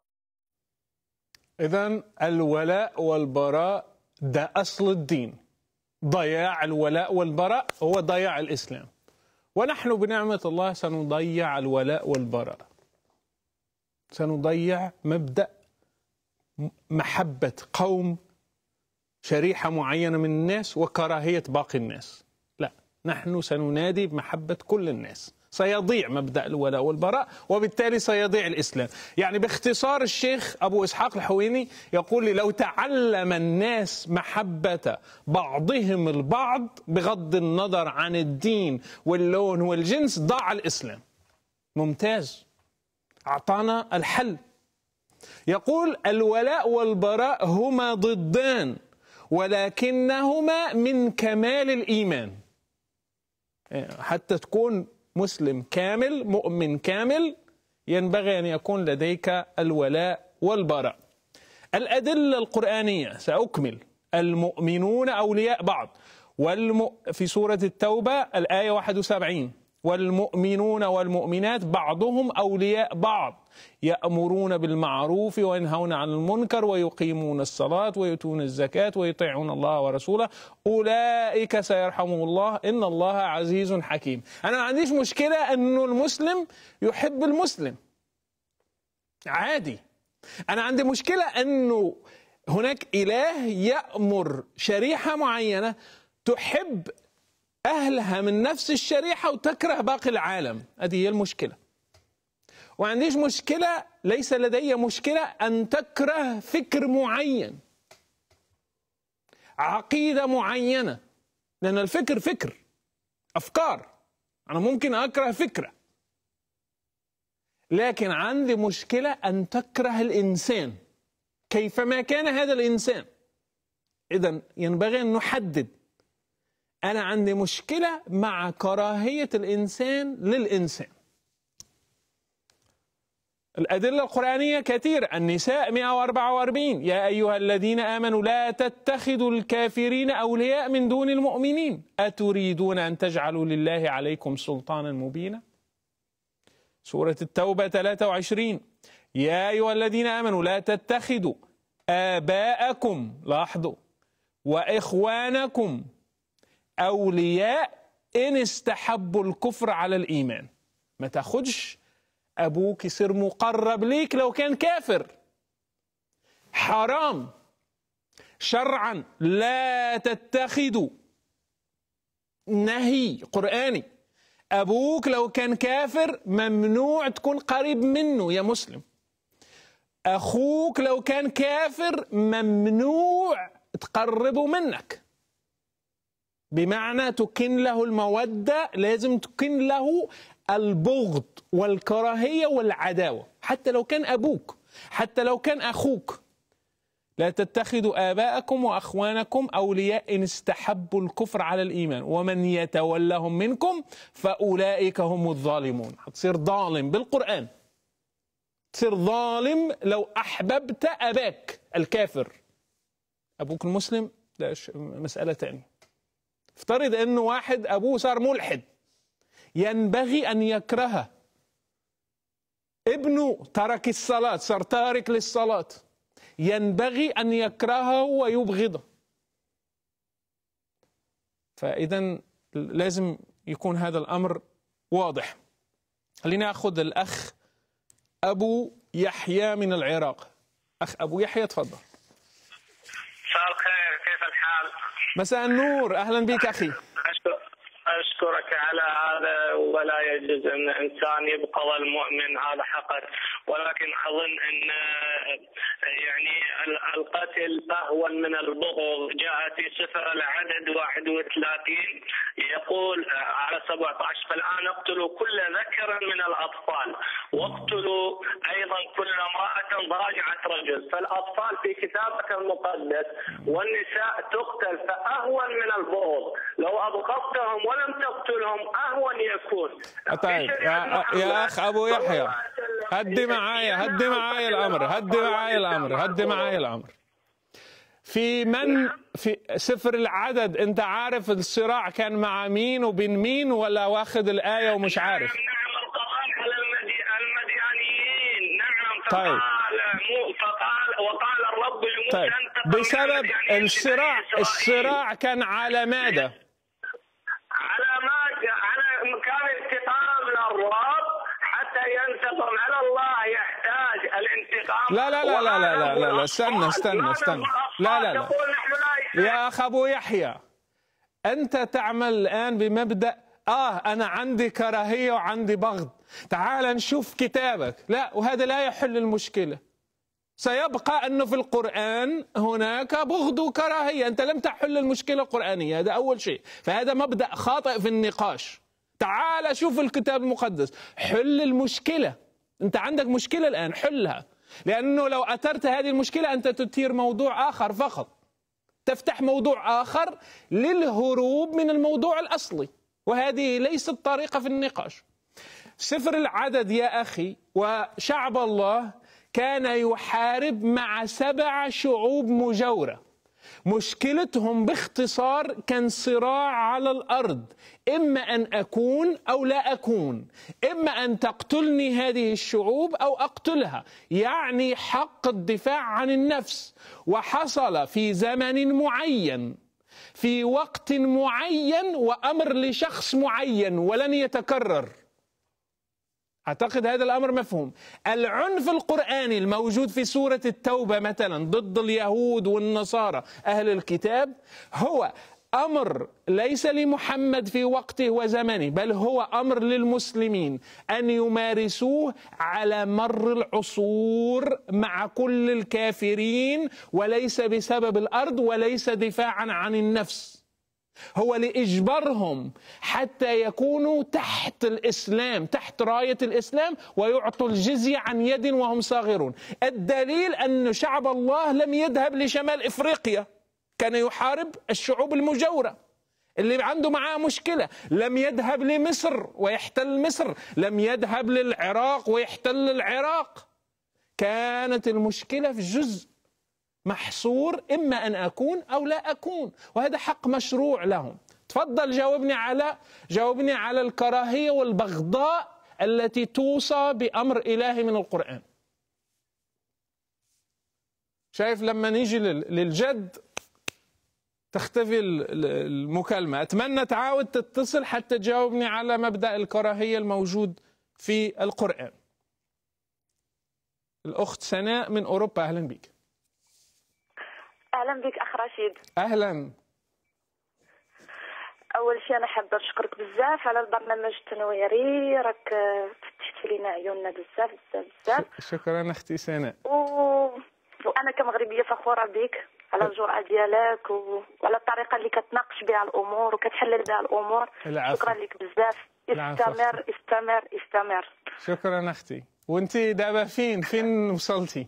إذن الولاء والبراء ده أصل الدين. ضياع الولاء والبراء هو ضياع الإسلام، ونحن بنعمة الله سنضيع الولاء والبراء، سنضيع مبدأ محبة قوم شريحة معينة من الناس وكراهية باقي الناس. لا، نحن سننادي بمحبة كل الناس. سيضيع مبدأ الولاء والبراء، وبالتالي سيضيع الإسلام. يعني باختصار الشيخ أبو إسحاق الحويني يقول لي: لو تعلم الناس محبة بعضهم البعض بغض النظر عن الدين واللون والجنس ضاع الإسلام. ممتاز، أعطانا الحل. يقول: الولاء والبراء هما ضدان ولكنهما من كمال الإيمان. حتى تكون مسلم كامل، مؤمن كامل، ينبغي أن يكون لديك الولاء والبراء. الأدلة القرآنية سأكمل: المؤمنون أولياء بعض، في سورة التوبة الآية 71: والمؤمنون والمؤمنات بعضهم أولياء بعض يأمرون بالمعروف وينهون عن المنكر ويقيمون الصلاة ويؤتون الزكاة ويطيعون الله ورسوله أولئك سيرحمهم الله إن الله عزيز حكيم. أنا ما عنديش مشكلة أنه المسلم يحب المسلم، عادي. أنا عندي مشكلة أنه هناك إله يأمر شريحة معينة تحب أهلها من نفس الشريحة وتكره باقي العالم. هذه هي المشكلة. وعنديش مشكلة، ليس لدي مشكلة أن تكره فكر معين، عقيدة معينة، لأن الفكر فكر، أفكار. أنا ممكن أكره فكرة، لكن عندي مشكلة أن تكره الإنسان كيفما كان هذا الإنسان. إذن ينبغي أن نحدد. أنا عندي مشكلة مع كراهية الإنسان للإنسان. الأدلة القرآنية كثير. النساء 144: يا أيها الذين آمنوا لا تتخذوا الكافرين أولياء من دون المؤمنين أتريدون أن تجعلوا لله عليكم سلطانا مبينا. سورة التوبة 23: يا أيها الذين آمنوا لا تتخذوا آباءكم، لاحظوا، وإخوانكم أولياء إن استحبوا الكفر على الإيمان. ما تاخدش أبوك يصير مقرب ليك لو كان كافر، حرام شرعا. لا تتخذوا، نهي قرآني. أبوك لو كان كافر ممنوع تكون قريب منه يا مسلم. أخوك لو كان كافر ممنوع تقربه منك، بمعنى تكن له المودة، لازم تكن له البغض والكراهية والعداوة، حتى لو كان أبوك، حتى لو كان أخوك. لا تتخذوا آباءكم وأخوانكم أولياء إن استحبوا الكفر على الإيمان ومن يتولهم منكم فأولئك هم الظالمون. هتصير ظالم بالقرآن، تصير ظالم لو أحببت أباك الكافر. أبوك المسلم ده مسألة تانية. افترض أنه واحد أبوه صار ملحد، ينبغي أن يكرهه. ابنه ترك الصلاة، صار تارك للصلاة، ينبغي أن يكرهه ويبغضه. فإذا لازم يكون هذا الأمر واضح. خلينا أخذ الأخ أبو يحيى من العراق. أخ أبو يحيى تفضل. مساء الخير، كيف الحال؟ مساء النور، أهلا بك أخي. أشكرك على هذا. ولا يجوز أن إنسان يبقى المؤمن، هذا حقا، ولكن أظن أن يعني القتل أهون من البغض. جاء في سفر العدد 31 يقول على 17: فالآن اقتلوا كل ذكر من الأطفال واقتلوا أيضا كل امرأة ضاجعت رجل. فالأطفال في كتابك المقدس والنساء تقتل، فأهون من البغض. لو أبغضتهم ولم تقتلهم أهون يكون. طيب يا أخ أبو يحيى، هدي معايا الأمر. في سفر العدد أنت عارف الصراع كان مع مين وبين مين، ولا واخد الآية ومش عارف؟ نعم القضاء على المديانيين. نعم. طيب. وقال الرب لموسى: طيب. بسبب الصراع كان على ماذا؟ كان انتقام للرب حتى ينتقم. على الله يحتاج الانتقام. لا استنى. لا يا أخ أبو يحيى، أنت تعمل الآن بمبدأ أنا عندي كراهية وعندي بغض، تعال نشوف كتابك. لا، وهذا لا يحل المشكلة. سيبقى أنه في القرآن هناك بغض وكراهية، أنت لم تحل المشكلة القرآنية، هذا أول شيء. فهذا مبدأ خاطئ في النقاش. تعال شوف الكتاب المقدس، حل المشكلة. أنت عندك مشكلة الآن، حلها، لأنه لو أثرت هذه المشكلة أنت تثير موضوع آخر فقط، تفتح موضوع آخر للهروب من الموضوع الأصلي، وهذه ليست طريقة في النقاش. سفر العدد يا أخي، وشعب الله كان يحارب مع 7 شعوب مجاورة. مشكلتهم باختصار كان صراع على الأرض، إما أن أكون أو لا أكون، إما أن تقتلني هذه الشعوب أو أقتلها، يعني حق الدفاع عن النفس. وحصل في زمن معين، في وقت معين، وأمر لشخص معين ولن يتكرر. أعتقد هذا الأمر مفهوم. العنف القرآني الموجود في سورة التوبة مثلا ضد اليهود والنصارى أهل الكتاب هو أمر ليس لمحمد في وقته وزمنه، بل هو أمر للمسلمين أن يمارسوه على مر العصور مع كل الكافرين، وليس بسبب الأرض وليس دفاعا عن النفس. هو لإجبارهم حتى يكونوا تحت الإسلام، تحت راية الإسلام، ويعطوا الجزية عن يد وهم صاغرون. الدليل أن شعب الله لم يذهب لشمال إفريقيا، كان يحارب الشعوب المجاورة اللي عنده معاه مشكلة. لم يذهب لمصر ويحتل مصر، لم يذهب للعراق ويحتل العراق. كانت المشكلة في جزء محصور، إما أن أكون أو لا أكون، وهذا حق مشروع لهم. تفضل جاوبني على الكراهية والبغضاء التي توصى بأمر إلهي من القرآن. شايف لما نيجي للجد تختفي المكالمة. أتمنى تعاود تتصل حتى تجاوبني على مبدأ الكراهية الموجود في القرآن. الأخت سناء من أوروبا، أهلا بك. أهلا بك أخ رشيد. أهلا. أول شيء أنا حابة نشكرك بزاف على البرنامج التنويري، راك فتحتي لنا عيوننا بزاف بزاف بزاف. شكرا أختي سناء. وأنا كمغربية فخورة بك على الجرأة ديالك وعلى الطريقة اللي كتناقش بها الأمور وكتحلل بها الأمور. شكرا لك بزاف. استمر استمر استمر. شكرا أختي. وأنت دابا فين وصلتي؟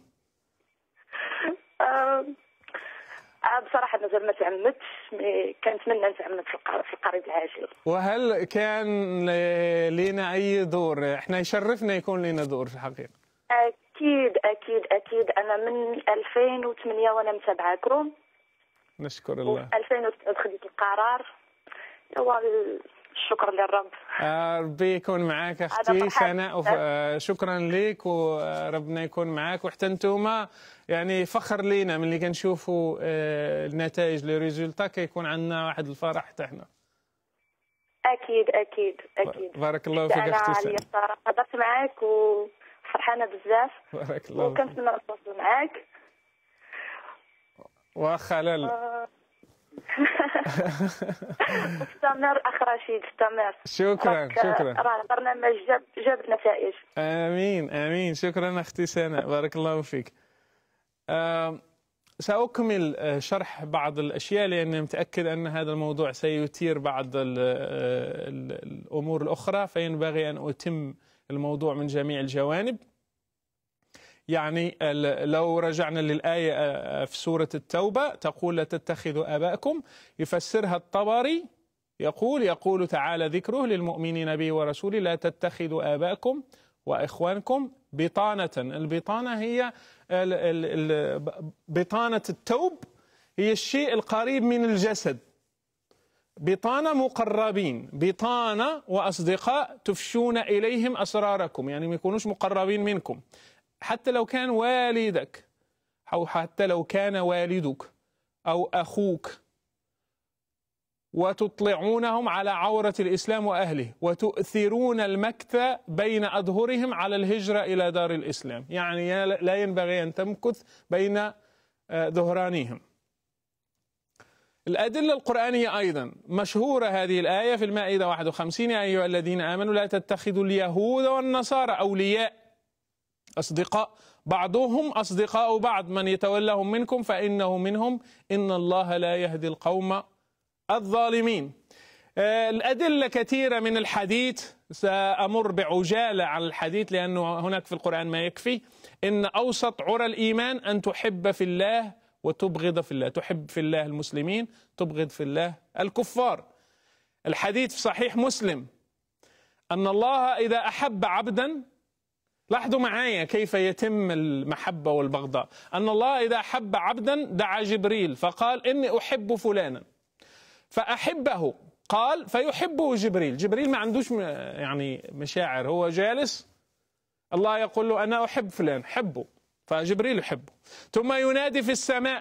بصراحة مازال ما تعمدتش، كنتمنى نتعمد في القريب العاجل. وهل كان لنا أي دور؟ احنا يشرفنا يكون لنا دور في الحقيقة. أكيد أكيد أكيد. أنا من 2008 وأنا متابعاكم. نشكر الله. 2009 خديت القرار. الشكر للرب. ربي يكون معاك اختي سناء، شكرا لك وربنا يكون معاك. وحتى انتوما يعني فخر لينا من اللي كنشوفوا النتائج لي ريزولتا، كيكون عندنا واحد الفرح حتى حنا. اكيد اكيد اكيد. بارك الله فيك اختي سناء. انا هضرت معاك وفرحانه بزاف. بارك الله فيك. وكنتمنى نتواصل معاك. واخا لا استمر أخ رشيد، استمر. شكرا. راه البرنامج جاب نتائج. آمين آمين. شكرا أختي سناء، بارك الله فيك. سأكمل شرح بعض الأشياء لأني متأكد أن هذا الموضوع سيثير بعض الأمور الأخرى، فينبغي أن أتم الموضوع من جميع الجوانب. يعني لو رجعنا للآية في سورة التوبة تقول لا تتخذوا آباءكم، يفسرها الطبري يقول تعالى ذكره للمؤمنين به ورسوله لا تتخذوا آباءكم وإخوانكم بطانة. البطانة هي بطانة التوب، هي الشيء القريب من الجسد. بطانة مقربين، بطانة وأصدقاء تفشون إليهم أسراركم، يعني ما يكونوش مقربين منكم، حتى لو كان والدك أو حتى لو كان والدك أو أخوك، وتطلعونهم على عورة الإسلام وأهله، وتؤثرون المكث بين أظهرهم على الهجرة إلى دار الإسلام، يعني لا ينبغي أن تمكث بين ظهرانهم. الأدلة القرآنية أيضا مشهورة هذه الآية في المائدة 51 يا أيها الذين آمنوا لا تتخذوا اليهود والنصارى أولياء، أصدقاء بعضهم أصدقاء بعض، من يتولهم منكم فإنه منهم إن الله لا يهدي القوم الظالمين. الأدلة كثيرة من الحديث، سأمر بعجالة على الحديث لأنه هناك في القرآن ما يكفي. إن أوسط عرى الإيمان أن تحب في الله وتبغض في الله، تحب في الله المسلمين، تبغض في الله الكفار. الحديث في صحيح مسلم أن الله إذا أحب عبدا، لاحظوا معايا كيف يتم المحبة والبغضاء، أن الله إذا أحب عبدا دعا جبريل فقال إني أحب فلانا فأحبه، قال فيحبه جبريل. جبريل ما عندوش يعني مشاعر، هو جالس، الله يقول له أنا أحب فلان حبه، فجبريل يحبه. ثم ينادي في السماء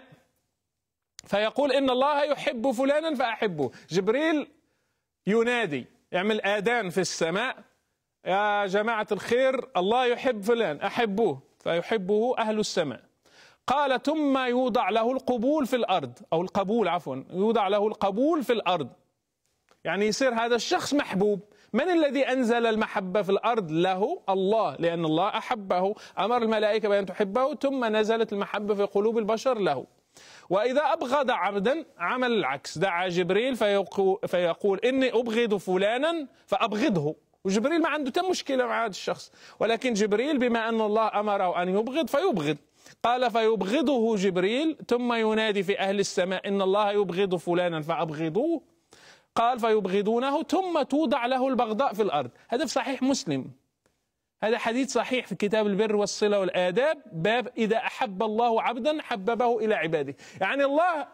فيقول إن الله يحب فلانا فأحبه، جبريل ينادي يعمل آذان في السماء يا جماعة الخير الله يحب فلان أحبوه، فيحبه أهل السماء. قال ثم يوضع له القبول في الأرض، أو القبول عفوا، يوضع له القبول في الأرض، يعني يصير هذا الشخص محبوب. من الذي أنزل المحبة في الأرض له؟ الله، لأن الله أحبه، أمر الملائكة بأن تحبه، ثم نزلت المحبة في قلوب البشر له. وإذا أبغض عبدا عمل العكس، دعا جبريل فيقول إني أبغض فلانا فأبغضه، وجبريل ما عنده مشكلة مع هذا الشخص، ولكن جبريل بما أن الله أمره أن يبغض فيبغض. قال فيبغضه جبريل ثم ينادي في أهل السماء إن الله يبغض فلانا فأبغضوه، قال فيبغضونه ثم توضع له البغضاء في الأرض. هذا في صحيح مسلم، هذا حديث صحيح في كتاب البر والصلة والآداب، باب إذا أحب الله عبدا حببه إلى عباده. يعني الله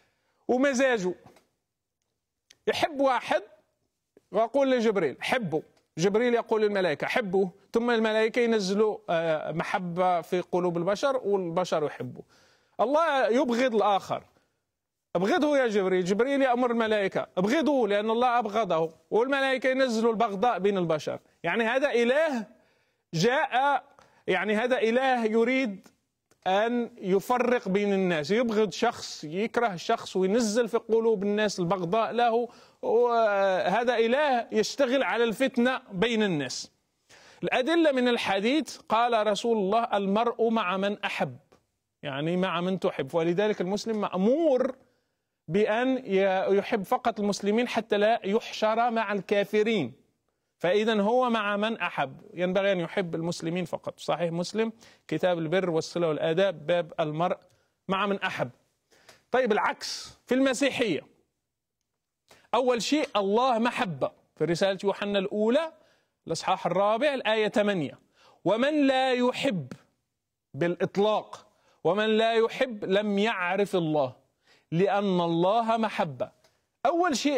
ومزاجه يحب واحد ويقول لجبريل حبه، جبريل يقول للملائكة حبه، ثم الملائكة ينزلوا محبة في قلوب البشر والبشر يحبوا. الله يبغض الآخر، ابغضه يا جبريل، جبريل يأمر الملائكة ابغضوه لأن الله أبغضه، والملائكة ينزلوا البغضاء بين البشر. يعني هذا إله جاء، يعني هذا إله يريد أن يفرق بين الناس، يبغض شخص، يكره شخص، وينزل في قلوب الناس البغضاء له، وهذا إله يشتغل على الفتنة بين الناس. الأدلة من الحديث قال رسول الله المرء مع من أحب، يعني مع من تحب، ولذلك المسلم مأمور بأن يحب فقط المسلمين حتى لا يحشر مع الكافرين، فإذا هو مع من أحب، ينبغي أن يحب المسلمين فقط. صحيح مسلم كتاب البر والصلة والآداب باب المرء مع من أحب. طيب العكس في المسيحية، أول شيء الله محبة، في رسالة يوحنا الأولى الإصحاح 4 الآية 8 ومن لا يحب بالإطلاق، ومن لا يحب لم يعرف الله لأن الله محبة. أول شيء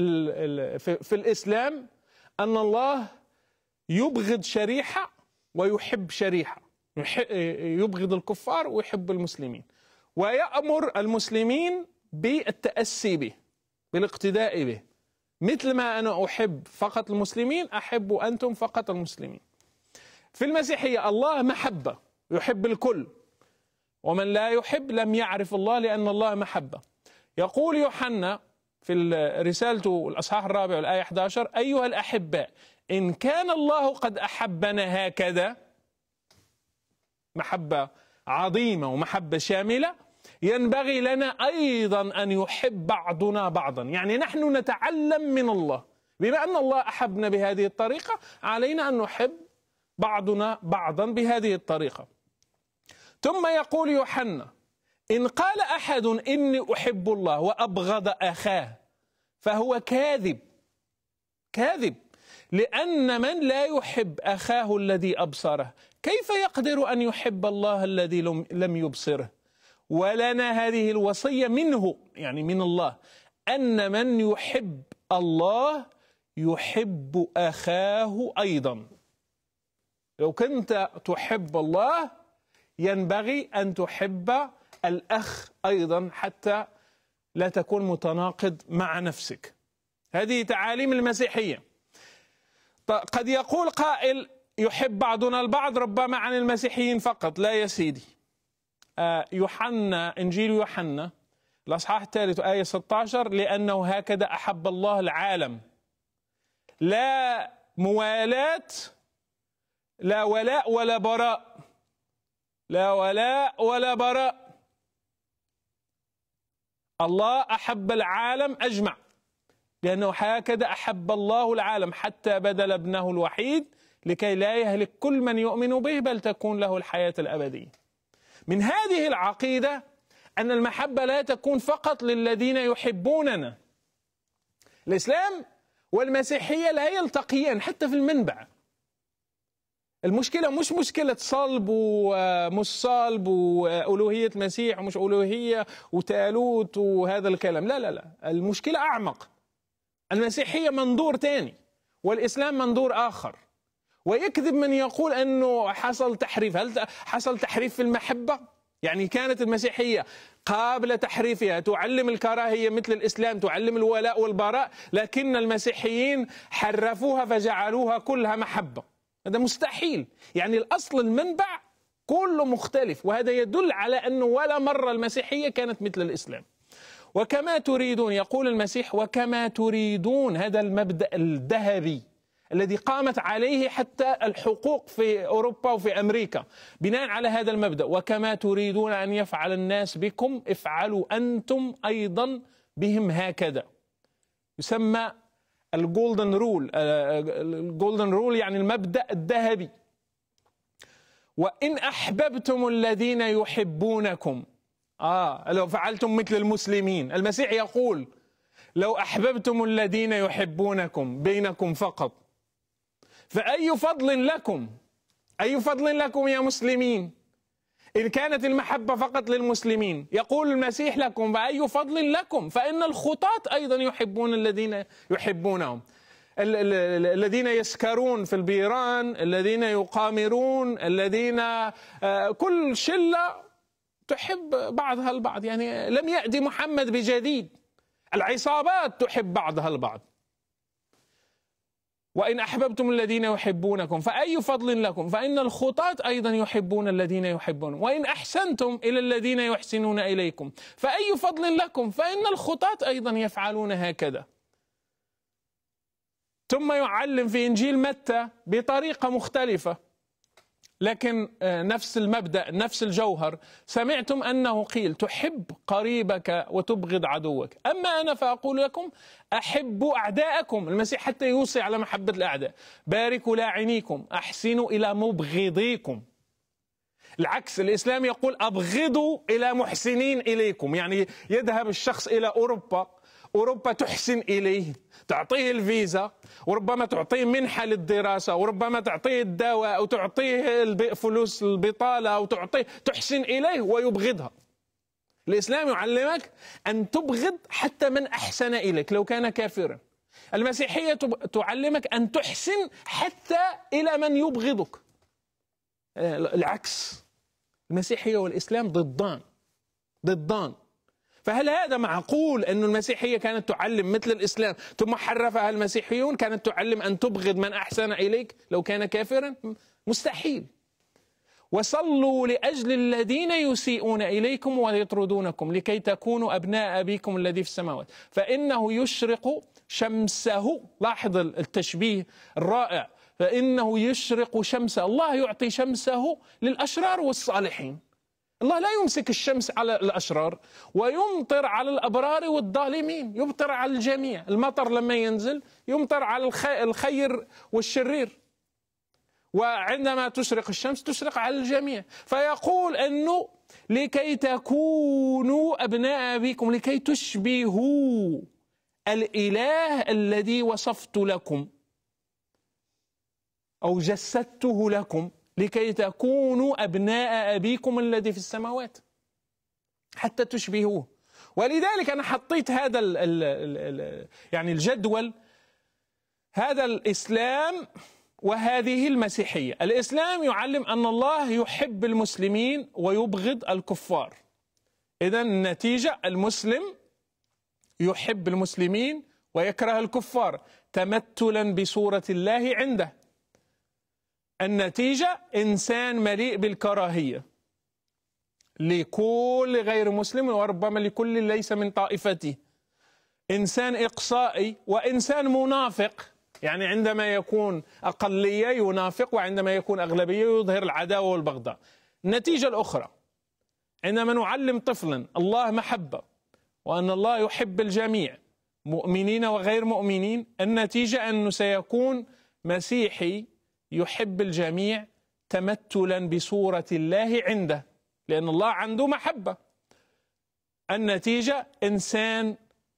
في الإسلام أن الله يبغض شريحة ويحب شريحة، يبغض الكفار ويحب المسلمين، ويأمر المسلمين بالتأسي به، بالاقتداء به، مثل ما أنا أحب فقط المسلمين أحب أنتم فقط المسلمين. في المسيحية الله محبة يحب الكل، ومن لا يحب لم يعرف الله لأن الله محبة. يقول يوحنا في رسالته الأصحاح 4 والآية 11 أيها الأحباء إن كان الله قد أحبنا هكذا، محبة عظيمة ومحبة شاملة، ينبغي لنا أيضا أن يحب بعضنا بعضا. يعني نحن نتعلم من الله، بما أن الله أحبنا بهذه الطريقة علينا أن نحب بعضنا بعضا بهذه الطريقة. ثم يقول يوحنا: إن قال أحد إني أحب الله وأبغض أخاه فهو كاذب. كاذب، لأن من لا يحب أخاه الذي أبصره كيف يقدر أن يحب الله الذي لم يبصره؟ ولنا هذه الوصية منه، يعني من الله، أن من يحب الله يحب أخاه أيضا. لو كنت تحب الله ينبغي أن تحب الأخ أيضا، حتى لا تكون متناقض مع نفسك. هذه تعاليم المسيحية. قد يقول قائل: يحب بعضنا البعض ربما عن المسيحيين فقط. لا يا سيدي. يوحنا، إنجيل يوحنا الأصحاح 3 آية 16: لأنه هكذا أحب الله العالم. لا موالاة، لا ولاء ولا براء، لا ولاء ولا براء. الله أحب العالم أجمع، لأنه هكذا أحب الله العالم حتى بذل ابنه الوحيد لكي لا يهلك كل من يؤمن به بل تكون له الحياة الأبدية. من هذه العقيدة أن المحبة لا تكون فقط للذين يحبوننا. الإسلام والمسيحية لا يلتقيان حتى في المنبع. المشكلة مش مشكلة صلب ومش صلب وألوهية المسيح ومش ألوهية وتالوت وهذا الكلام. لا لا لا، المشكلة أعمق. المسيحية منظور تاني والإسلام منظور آخر. ويكذب من يقول أنه حصل تحريف. هل حصل تحريف في المحبة؟ يعني كانت المسيحية قابل تحريفها تعلم الكراهية مثل الإسلام، تعلم الولاء والبراء، لكن المسيحيين حرفوها فجعلوها كلها محبة. هذا مستحيل. يعني الأصل المنبع كله مختلف، وهذا يدل على أنه ولا مرة المسيحية كانت مثل الإسلام. وكما تريدون، يقول المسيح: وكما تريدون. هذا المبدأ الذهبي الذي قامت عليه حتى الحقوق في أوروبا وفي أمريكا، بناء على هذا المبدأ: وكما تريدون أن يفعل الناس بكم افعلوا أنتم أيضا بهم هكذا. يسمى الجولدن رول. الجولدن رول يعني المبدأ الذهبي. وإن أحببتم الذين يحبونكم، لو فعلتم مثل المسلمين. المسيح يقول: لو أحببتم الذين يحبونكم بينكم فقط فأي فضل لكم؟ أي فضل لكم يا مسلمين إن كانت المحبة فقط للمسلمين؟ يقول المسيح لكم: فأي فضل لكم؟ فإن الخطاة أيضا يحبون الذين يحبونهم. الذين يسكرون في البيران، الذين يقامرون، الذين كل شلة تحب بعضها البعض. يعني لم يأتي محمد بجديد. العصابات تحب بعضها البعض. وإن أحببتم الذين يحبونكم فأي فضل لكم؟ فإن الخطاة أيضا يحبون الذين يحبون. وإن أحسنتم إلى الذين يحسنون إليكم فأي فضل لكم؟ فإن الخطاة أيضا يفعلون هكذا. ثم يعلم في إنجيل متى بطريقة مختلفة، لكن نفس المبدأ، نفس الجوهر. سمعتم أنه قيل: تحب قريبك وتبغض عدوك، أما أنا فأقول لكم أحبوا أعداءكم. المسيح حتى يوصي على محبة الأعداء: باركوا لاعنيكم، أحسنوا إلى مبغضيكم. العكس، الإسلام يقول: أبغضوا إلى محسنين إليكم. يعني يذهب الشخص إلى أوروبا تحسن إليه، تعطيه الفيزا، وربما تعطيه منحة للدراسة، وربما تعطيه الدواء، أو تعطيه فلوس البطالة، أو تحسن إليه ويبغضها. الإسلام يعلمك أن تبغض حتى من أحسن إليك لو كان كافرا. المسيحية تعلمك أن تحسن حتى إلى من يبغضك. العكس، المسيحية والإسلام ضدان. فهل هذا معقول أن المسيحية كانت تعلم مثل الإسلام ثم حرفها المسيحيون؟ كانت تعلم أن تبغض من أحسن إليك لو كان كافرا؟ مستحيل. وصلوا لأجل الذين يسيئون إليكم ويطردونكم لكي تكونوا أبناء أبيكم الذي في السماوات فإنه يشرق شمسه. لاحظ التشبيه الرائع: فإنه يشرق شمسه. الله يعطي شمسه للأشرار والصالحين. الله لا يمسك الشمس على الأشرار ويمطر على الأبرار والظالمين، يمطر على الجميع. المطر لما ينزل يمطر على الخير والشرير، وعندما تشرق الشمس تشرق على الجميع. فيقول أنه لكي تكونوا أبناء أبيكم، لكي تشبهوا الإله الذي وصفت لكم أو جسدته لكم، لكي تكونوا أبناء أبيكم الذي في السماوات، حتى تشبهوه. ولذلك أنا حطيت هذا يعني الجدول، هذا الإسلام وهذه المسيحية. الإسلام يعلم أن الله يحب المسلمين ويبغض الكفار. إذن النتيجة المسلم يحب المسلمين ويكره الكفار تمثلا بصورة الله عنده. النتيجة إنسان مليء بالكراهية لكل غير مسلم وربما لكل ليس من طائفته. إنسان إقصائي وإنسان منافق، يعني عندما يكون أقلية ينافق وعندما يكون أغلبية يظهر العداوة والبغضاء. النتيجة الأخرى عندما نعلم طفلا الله محبة وأن الله يحب الجميع مؤمنين وغير مؤمنين، النتيجة أنه سيكون مسيحي يحب الجميع تمثلا بصورة الله عنده، لأن الله عنده محبة. النتيجة إنسان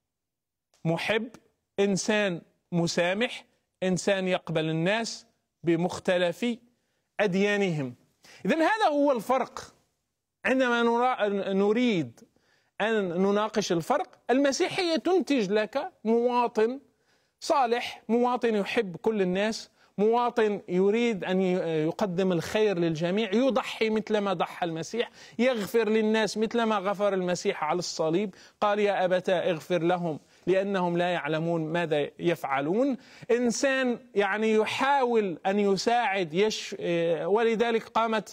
محب، إنسان مسامح، إنسان يقبل الناس بمختلف أديانهم. إذن هذا هو الفرق. عندما نريد أن نناقش الفرق، المسيحية تنتج لك مواطن صالح، مواطن يحب كل الناس، مواطن يريد أن يقدم الخير للجميع، يضحي مثلما ضحى المسيح، يغفر للناس مثلما غفر المسيح على الصليب، قال يا أبتاه اغفر لهم لأنهم لا يعلمون ماذا يفعلون. إنسان يعني يحاول أن يساعد ولذلك قامت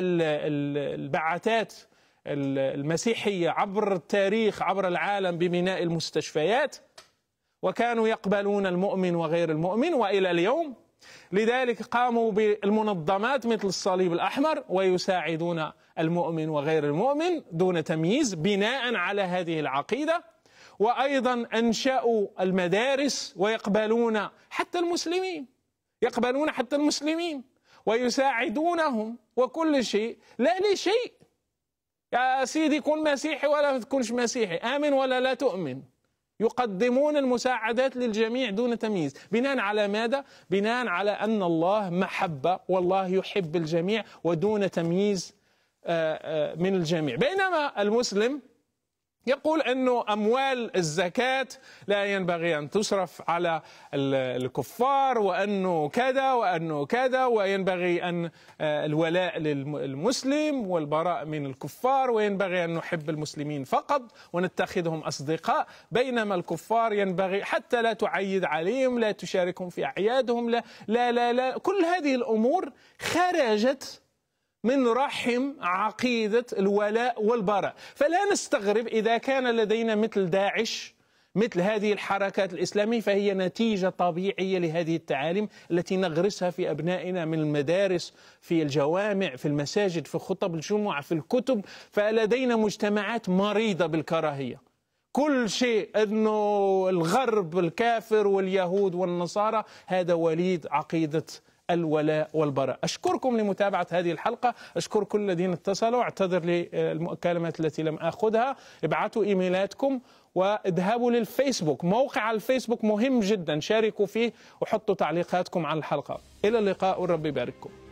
البعثات المسيحية عبر التاريخ عبر العالم ببناء المستشفيات، وكانوا يقبلون المؤمن وغير المؤمن وإلى اليوم. لذلك قاموا بالمنظمات مثل الصليب الأحمر ويساعدون المؤمن وغير المؤمن دون تمييز بناء على هذه العقيدة. وأيضا أنشأوا المدارس ويقبلون حتى المسلمين، يقبلون حتى المسلمين ويساعدونهم وكل شيء، لا لشيء. يا سيدي كن مسيحي ولا ما تكونش مسيحي، آمن ولا لا تؤمن، يقدمون المساعدات للجميع دون تمييز. بناء على ماذا؟ بناء على أن الله محبة والله يحب الجميع ودون تمييز من الجميع. بينما المسلم يقول أنه أموال الزكاة لا ينبغي أن تصرف على الكفار، وأنه كذا وأنه كذا، وينبغي أن الولاء للمسلم والبراء من الكفار، وينبغي أن نحب المسلمين فقط ونتخذهم أصدقاء، بينما الكفار ينبغي حتى لا تعيد عليهم، لا تشاركهم في أعيادهم، لا لا لا, لا. كل هذه الأمور خرجت من رحم عقيدة الولاء والبراء. فلا نستغرب إذا كان لدينا مثل داعش، مثل هذه الحركات الإسلامية، فهي نتيجة طبيعية لهذه التعاليم التي نغرسها في أبنائنا من المدارس، في الجوامع، في المساجد، في خطب الجمعة، في الكتب. فلدينا مجتمعات مريضة بالكراهية. كل شيء أنه الغرب الكافر واليهود والنصارى هذا وليد عقيدة الولاء والبراء. أشكركم لمتابعة هذه الحلقة، أشكر كل الذين اتصلوا، أعتذر للمكالمات التي لم أخذها. ابعثوا إيميلاتكم واذهبوا للفيسبوك، موقع الفيسبوك مهم جدا، شاركوا فيه وحطوا تعليقاتكم على الحلقة. إلى اللقاء والرب يبارككم.